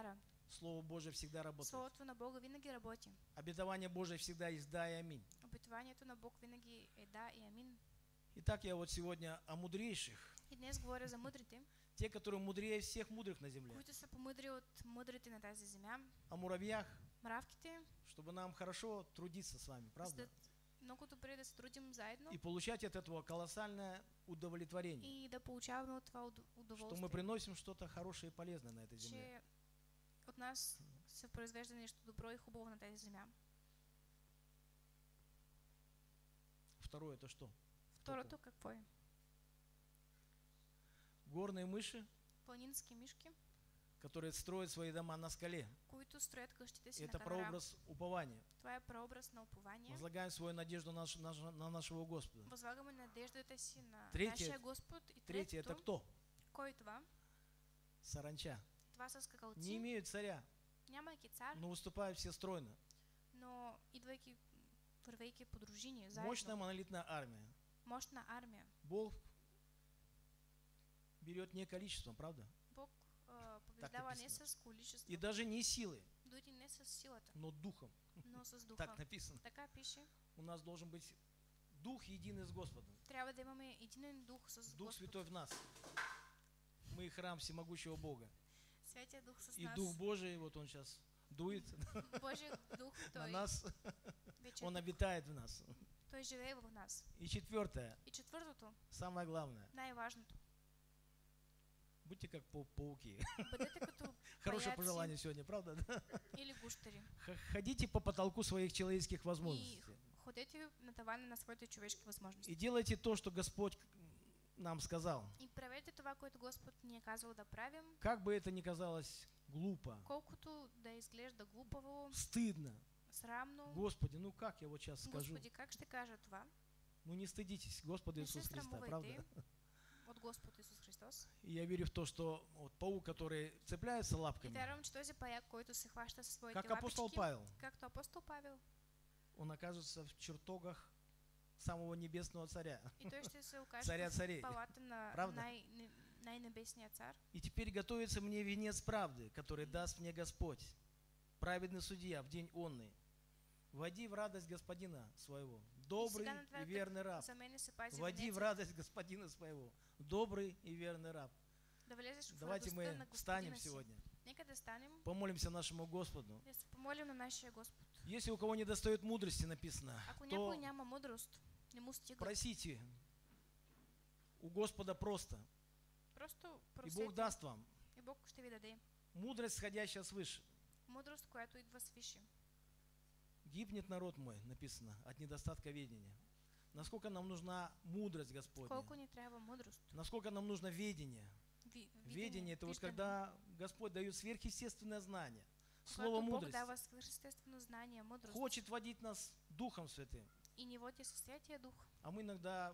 Слово Божие всегда работает. Словото на Бога винаги работи. Обетование Божие всегда есть да и аминь. Обетованието на Бог винаги е да и амин. Итак, я вот сегодня о мудрейших, И днес говоря за мудрите, те, которые мудрее всех мудрых на земле, които са помъдри от мудрите на тази земя, о муравьях, мравките, чтобы нам хорошо трудиться с вами, правда? много добре да се трудим заедно И получать от этого колоссальное удовлетворение, и да получаваме от това что мы удоволствие, приносим что-то хорошее и полезное на этой земле. че от нас се произвежда нещо добро и хубаво на тази земя. Второе это что? Второто какво е? Горные мыши, Планински мишки, которые строят свои дома на скале. които строят къщите си на Это канара. прообраз упования. Това е прообраз на упование. Возлагаем свою надежду на нашего Господа. Възлагаме надеждата си на Третие- нашия Господ. И Третье это третото, кто? кой е това? Саранча. Това са Не скакалци, имеют царя, нямайки цар, но выступают все стройно. но идвайки, вървейки по дружини, Мощная заедно. монолитная армия. Мощна армия. Бог берет не количеством, правда? Бог побеждава не написано. с количеството, И даже не силой, дори не с силата, но духом. но с духа. Так написано. Така пише. У нас должен быть дух единый с Господом. Трябва да имаме единен дух с Дух Господ. Святой в нас. Мы храм всемогущего Бога. Святия Дух с И нас. Дух Божий, вот он сейчас дует Божий Дух, на Той нас, вече он е тук. обитает в нас. Той живее в нас. И четвертое, И четвъртото, самое главное, най-важното. будьте как пауки. Бъдете като Хорошее паяци пожелание сегодня, правда? да? или гущери. Ходите по потолку своих человеческих И возможностей. ходете на тавана на своите човешки възможности. И делайте то, что Господь нам сказал. И правете това, което Господ ни е казал да правим, Как бы это ни казалось глупо, колкото да изглежда глупаво, стыдно. срамно. Господи, ну как я вот сейчас скажу? Господи, как ще кажа това? Ну не стыдитесь Господа Не се Иисуса Христа, правда? срамувайте от Господ Исус Христос. И я верю в то, что вот паук, который цепляется И лапками, вярвам, че този паяк, който се хваща със своите как апостол лапички, Павел, както апостол Павел, он окажется в чертогах самого небесного царя, и той ще се окаже царя в царей. палата на Правда? най-небесния цар. И теперь готовится мне венец правды, который даст мне Господь, праведный судья в день онный. Води в радость господина своего, добрый сега и нататък верный раб. За мене се пази Води в венецът, радость господина своего, добрый и верный раб. да влезеш в Давайте радостта мы на встанем Господина си. сегодня, Нека да станем, помолимся нашему Господу. да се помолим на нашия Господ. Если у кого не достает мудрости, написано, Ако някой то няма мъдрост, не му стига. просите у Господа просто, Просто и просете Бог даст вам и Бог ще ви даде. мудрость, сходящая свыше. Мъдрост, която идва свише. Гибнет народ мой, написано, от недостатка ведения. Насколько нам нужна мудрость Господня, Колко ни трябва мъдрост. насколько нам нужно ведение. Ведение – это вот виждане. когда Господь дает сверхъестественное знание, Когато слово Бог мудрости, дава свърхъестествено знание, мъдрост хочет водить нас Духом Святым. и ни води със Святия Дух. А мы иногда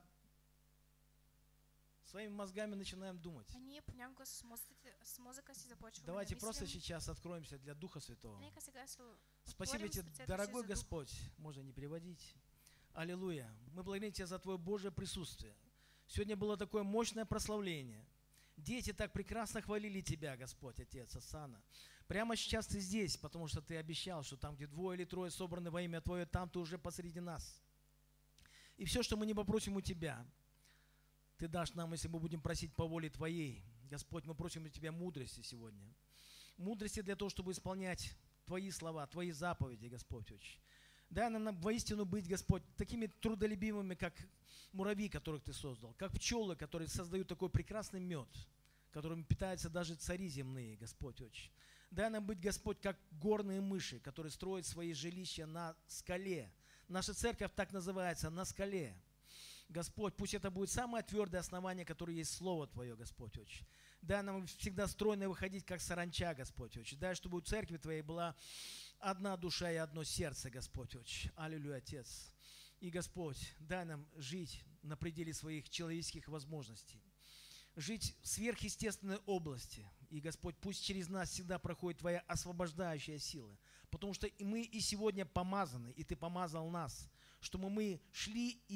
своими мозгами начинаем думать. А ние понякога с мозъка си започваме Давайте да просто мислим. сейчас откроемся для Духа Святого. Нека сега се Спасибо отворим тебе, сърцето си дорогой за Дух. Господь. Можно не переводить. Аллилуйя. Мы благодарим Тебя за Твое Божье присутствие. Сегодня было такое мощное прославление. Дети так прекрасно хвалили Тебя, Господь, Отец, Осанна. Прямо сейчас Ты здесь, потому что Ты обещал, что там, где двое или трое собраны во имя Твое, там Ты уже посреди нас. И все, что мы не попросим у Тебя, Ты дашь нам, если мы будем просить по воле Твоей. Господь, мы просим у Тебя мудрости сегодня. Мудрости для того, чтобы исполнять Твои слова, Твои заповеди, Господь, очень. Дай нам воистину быть, Господь, такими трудолюбивыми, как муравьи, которых Ты создал, как пчелы, которые создают такой прекрасный мед, которым питаются даже цари земные, Господь, очень. Дай нам быть, Господь, как горные мыши, которые строят свои жилища на скале. Наша церковь так называется, на скале. Господь, пусть это будет самое твердое основание, которое есть Слово Твое, Господь, очень. Дай нам всегда стройно выходить, как саранча, Господь, очень. Дай, чтобы у церкви Твоей была одна душа и одно сердце, Господь, очень. Аллилуйя, Отец. И, Господь, дай нам жить на пределе своих человеческих возможностей. Жить в сверхъестественной области. И, Господь, пусть через нас всегда проходит Твоя освобождающая сила. Потому что мы и сегодня помазаны, и Ты помазал нас, чтобы мы шли и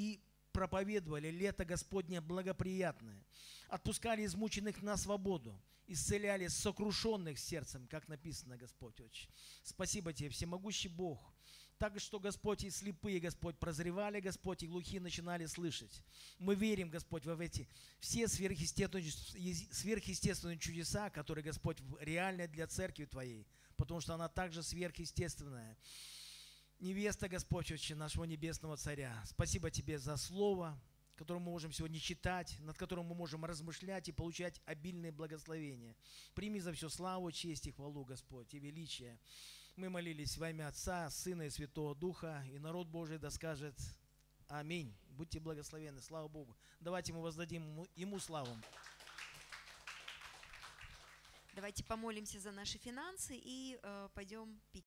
проповедовали лето Господне благоприятное, отпускали измученных на свободу, исцеляли сокрушенных сердцем, как написано, Господь Отче. Спасибо Тебе, всемогущий Бог. Так что, Господь, и слепые, Господь, прозревали, Господь, и глухие начинали слышать. Мы верим, Господь, в эти все сверхъестественные чудеса, которые, Господь, реальны для церкви Твоей, потому что она также сверхъестественная. Невеста, Господь, Отче, нашего Небесного Царя. Спасибо Тебе за Слово, которое мы можем сегодня читать, над которым мы можем размышлять и получать обильные благословения. Прими за все славу, честь и хвалу, Господь, и величие. Мы молились во имя Отца, Сына и Святого Духа, и народ Божий да скажет аминь. Будьте благословенны, слава Богу. Давайте мы воздадим Ему славу. Давайте помолимся за наши финансы и пойдем пить.